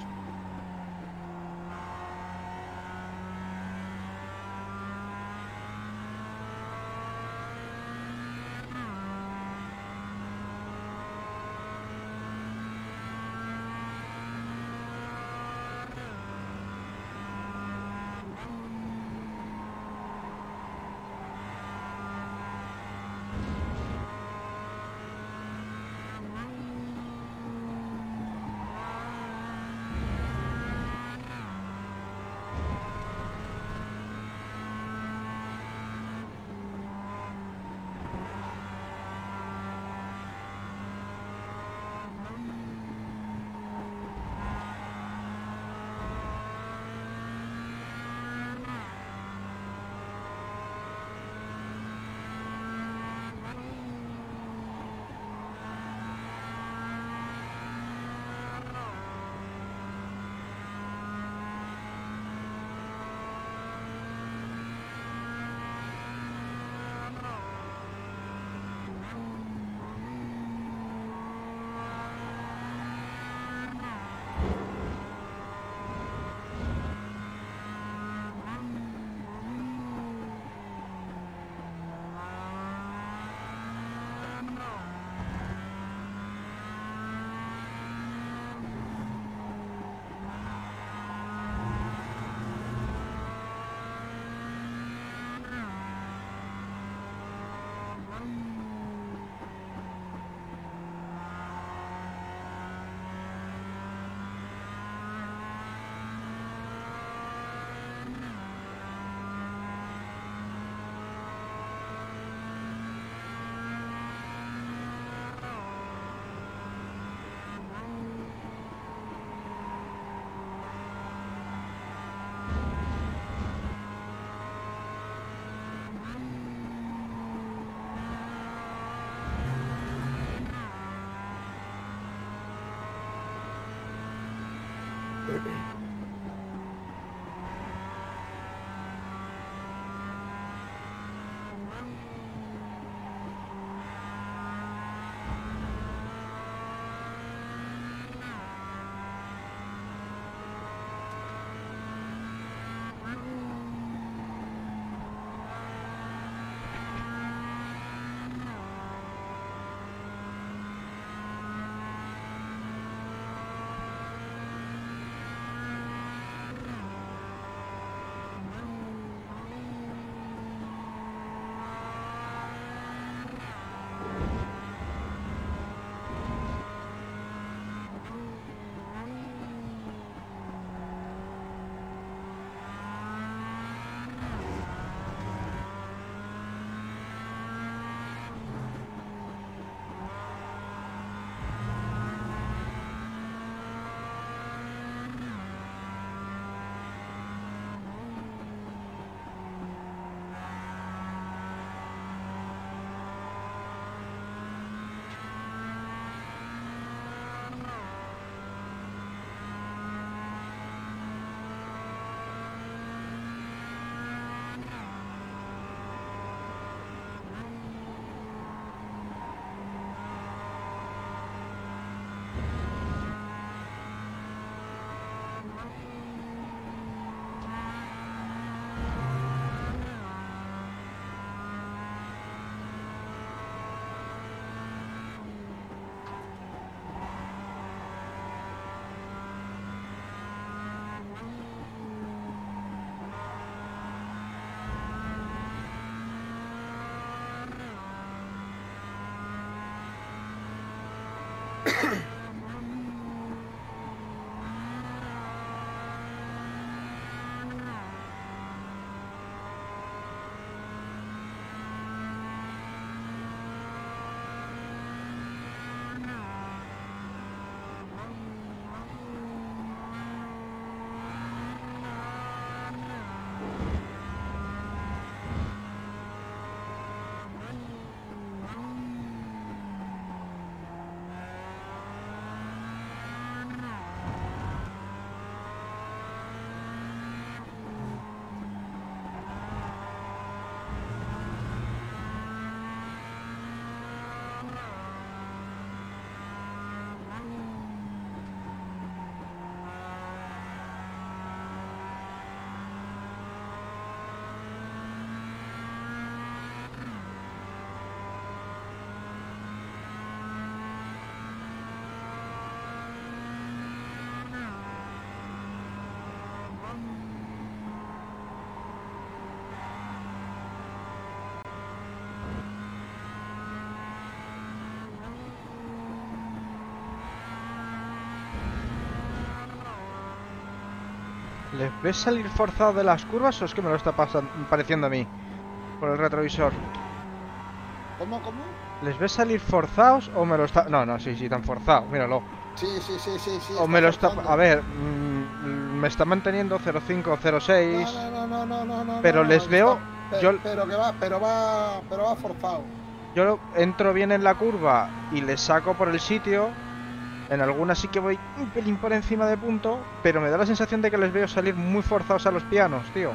Speaker 2: ¿Les ves salir forzados de las curvas o es que me lo está pasando, pareciendo a mí? Por el retrovisor.
Speaker 1: ¿Cómo, cómo?
Speaker 2: ¿Les ves salir forzados o me lo está...? No, no, sí, sí, tan forzado, míralo.
Speaker 1: Sí, sí, sí, sí, sí.
Speaker 2: O me lo está...
Speaker 1: forzando.
Speaker 2: A ver, mmm, me está manteniendo cero cinco, cero seis.
Speaker 1: No, no, no, no, no, no.
Speaker 2: Pero
Speaker 1: no,
Speaker 2: les
Speaker 1: está-
Speaker 2: veo...
Speaker 1: pe-
Speaker 2: yo-
Speaker 1: Pero que va, pero va, pero va forzado.
Speaker 2: Yo entro bien en la curva y les saco por el sitio. En algunas sí que voy un pelín por encima de punto, pero me da la sensación de que les veo salir muy forzados a los pianos, tío.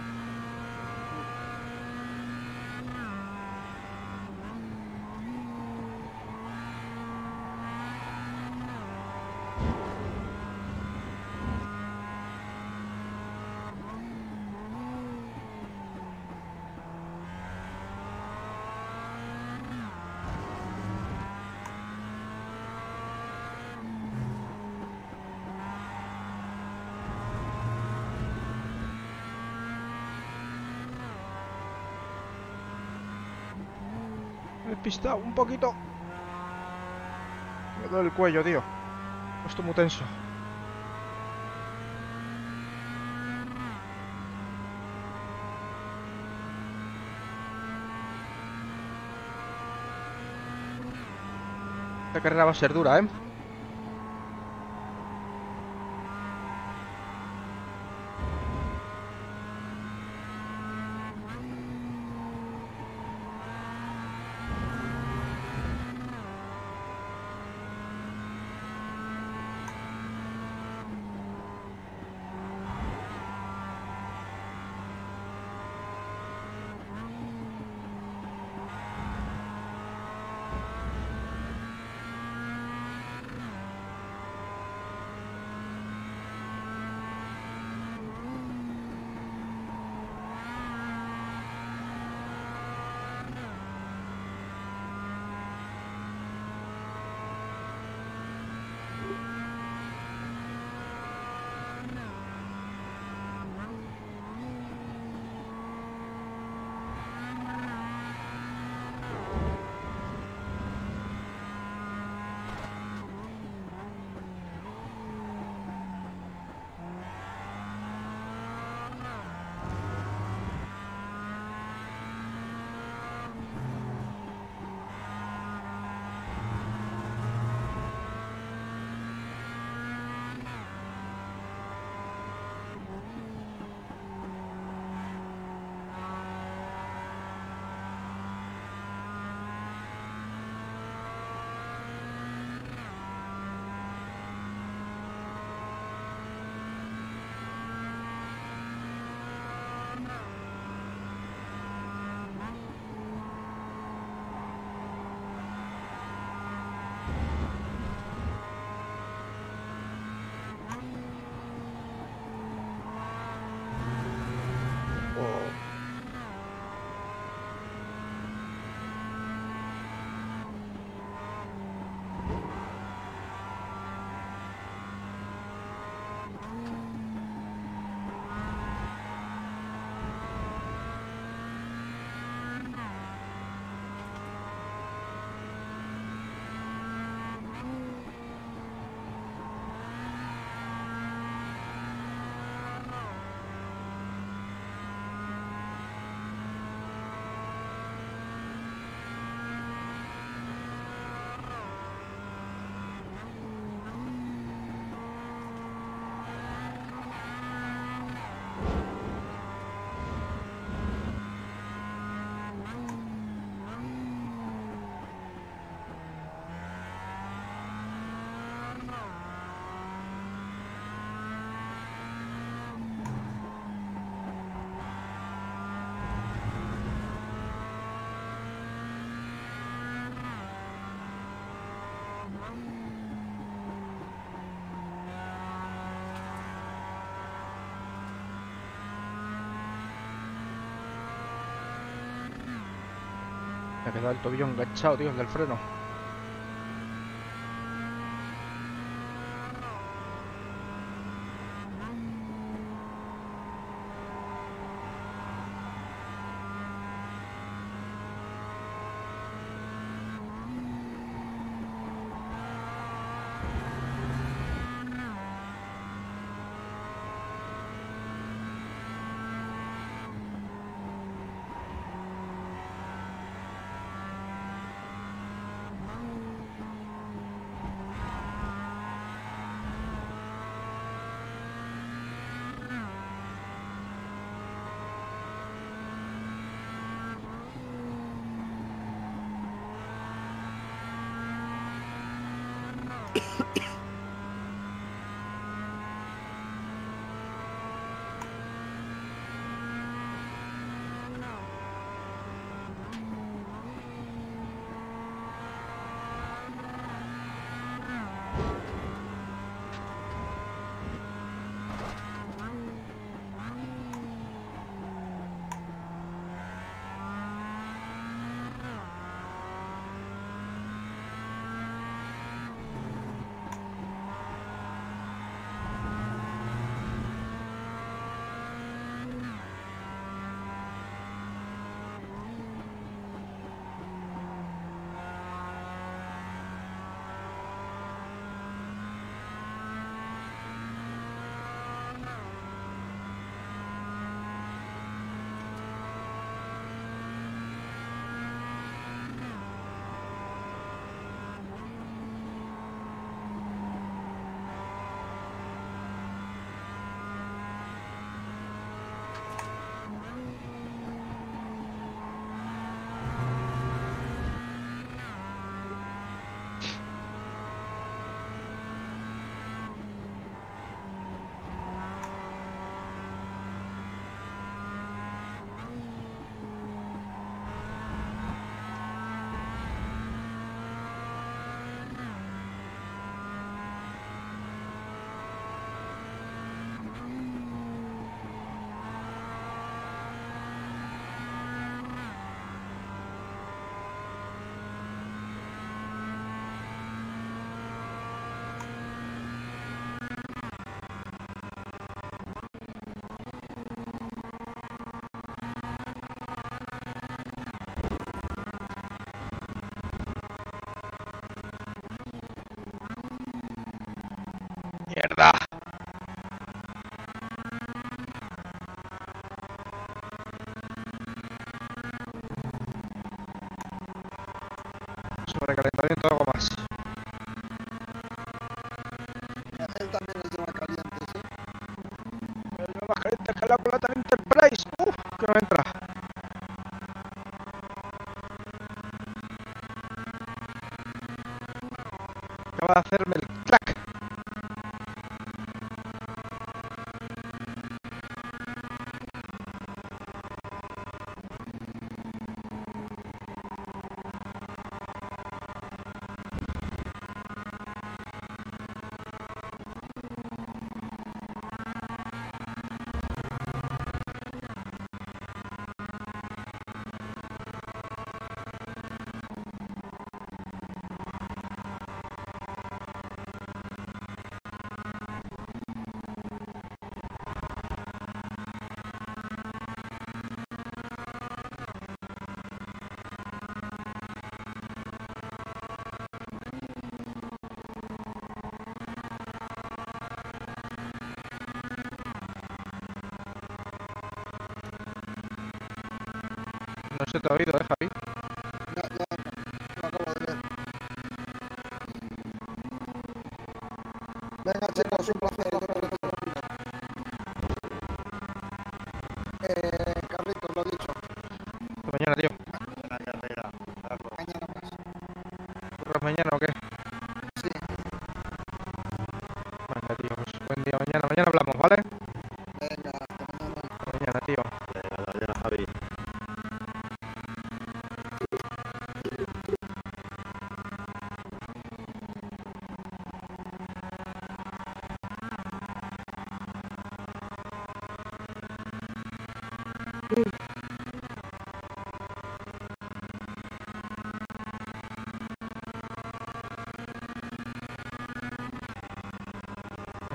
Speaker 2: Me he pistado un poquito. Me duele el cuello, tío. Estoy muy tenso. Esta carrera va a ser dura, ¿eh? Me ha quedado el tobillo enganchado, tío, el del freno. ¡Mierda! Sobrecalentamiento algo más.
Speaker 1: Él también los lleva calientes, ¿eh?
Speaker 2: Me lleva más caliente que la pelota de Enterprise. ¡Uf! Que no entra. Acaba de hacerme el clac. No se te ha oído, ¿eh, Javi?
Speaker 1: Ya, ya, lo acabo de ver. Venga, chicos, un placer. Yo creo que tengo que ir. Eh, Carlitos, lo dicho.
Speaker 2: Hasta mañana, tío.
Speaker 7: Buena carrera. Carlos.
Speaker 1: Mañana más.
Speaker 2: ¿Corres mañana o qué?
Speaker 1: Sí.
Speaker 2: Venga, tío, pues buen día mañana. Mañana hablamos, ¿vale?
Speaker 1: Venga, hasta mañana.
Speaker 2: Hasta mañana, tío.
Speaker 5: Venga, hasta mañana, Javi.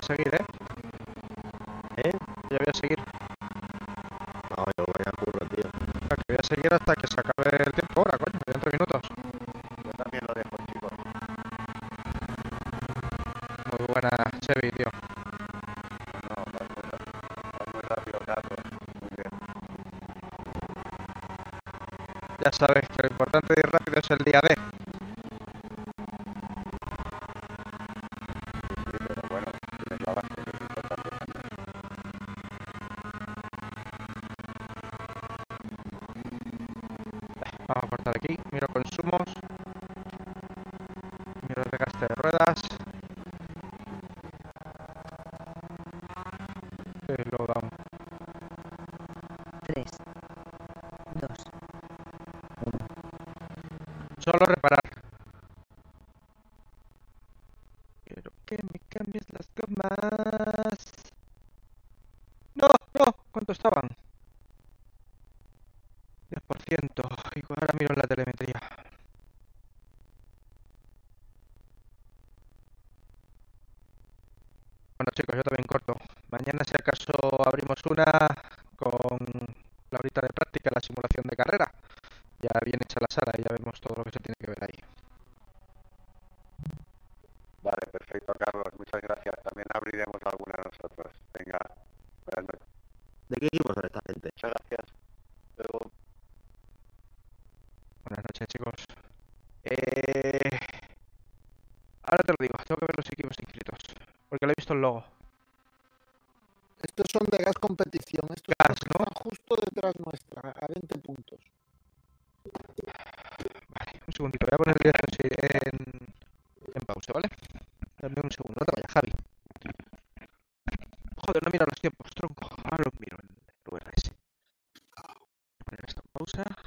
Speaker 2: seguir, ¿eh?
Speaker 5: ¿Eh?
Speaker 2: Ya voy a seguir.
Speaker 5: No, yo voy a curro, tío.
Speaker 2: O sea, que voy a seguir hasta que se acabe el tiempo ahora, coño. Quedan tres minutos.
Speaker 7: Yo también lo dejo, chicos.
Speaker 2: Muy buena, Chevy, tío.
Speaker 7: No, vas muy, vas muy rápido, Carlos. Muy bien.
Speaker 2: Ya sabes que lo importante de ir rápido es el día D.
Speaker 7: Sí, pero bueno, tienes la base, que es importante también.
Speaker 2: Vamos a cortar aquí. Miro consumos. Miro el desgaste de ruedas. Slowdown.
Speaker 4: tres, dos,
Speaker 2: Solo reparar. Quiero que me cambies las gomas. No, no. ¿Cuánto estaban? diez por ciento. Y ahora miro en la telemetría. Bueno, chicos, yo también corto. Mañana, si acaso, abrimos una con la horita de práctica, la simulación de carrera. Ya viene hecha la sala y ya vemos todo lo que se tiene que ver ahí.
Speaker 7: Vale, perfecto, Carlos. Muchas gracias. También abriremos alguna nosotros. Venga, buenas noches.
Speaker 5: ¿De qué equipo son esta gente?
Speaker 7: Muchas gracias. Luego.
Speaker 2: Buenas noches, chicos. Eh... Ahora te lo digo, tengo que ver los equipos inscritos. Porque le he visto el logo.
Speaker 1: Estos son de gas competición. Estos
Speaker 2: Gas,
Speaker 1: son-
Speaker 2: ¿no?
Speaker 1: están justo detrás nuestra, a veinte puntos.
Speaker 2: Vale, un segundito. Voy a poner el directo en, en, en pausa, ¿vale? Dame un segundo, no te vayas, Javi. Joder, no miro los tiempos, tronco. Ahora los miro en el U R S. Voy a poner esto en pausa.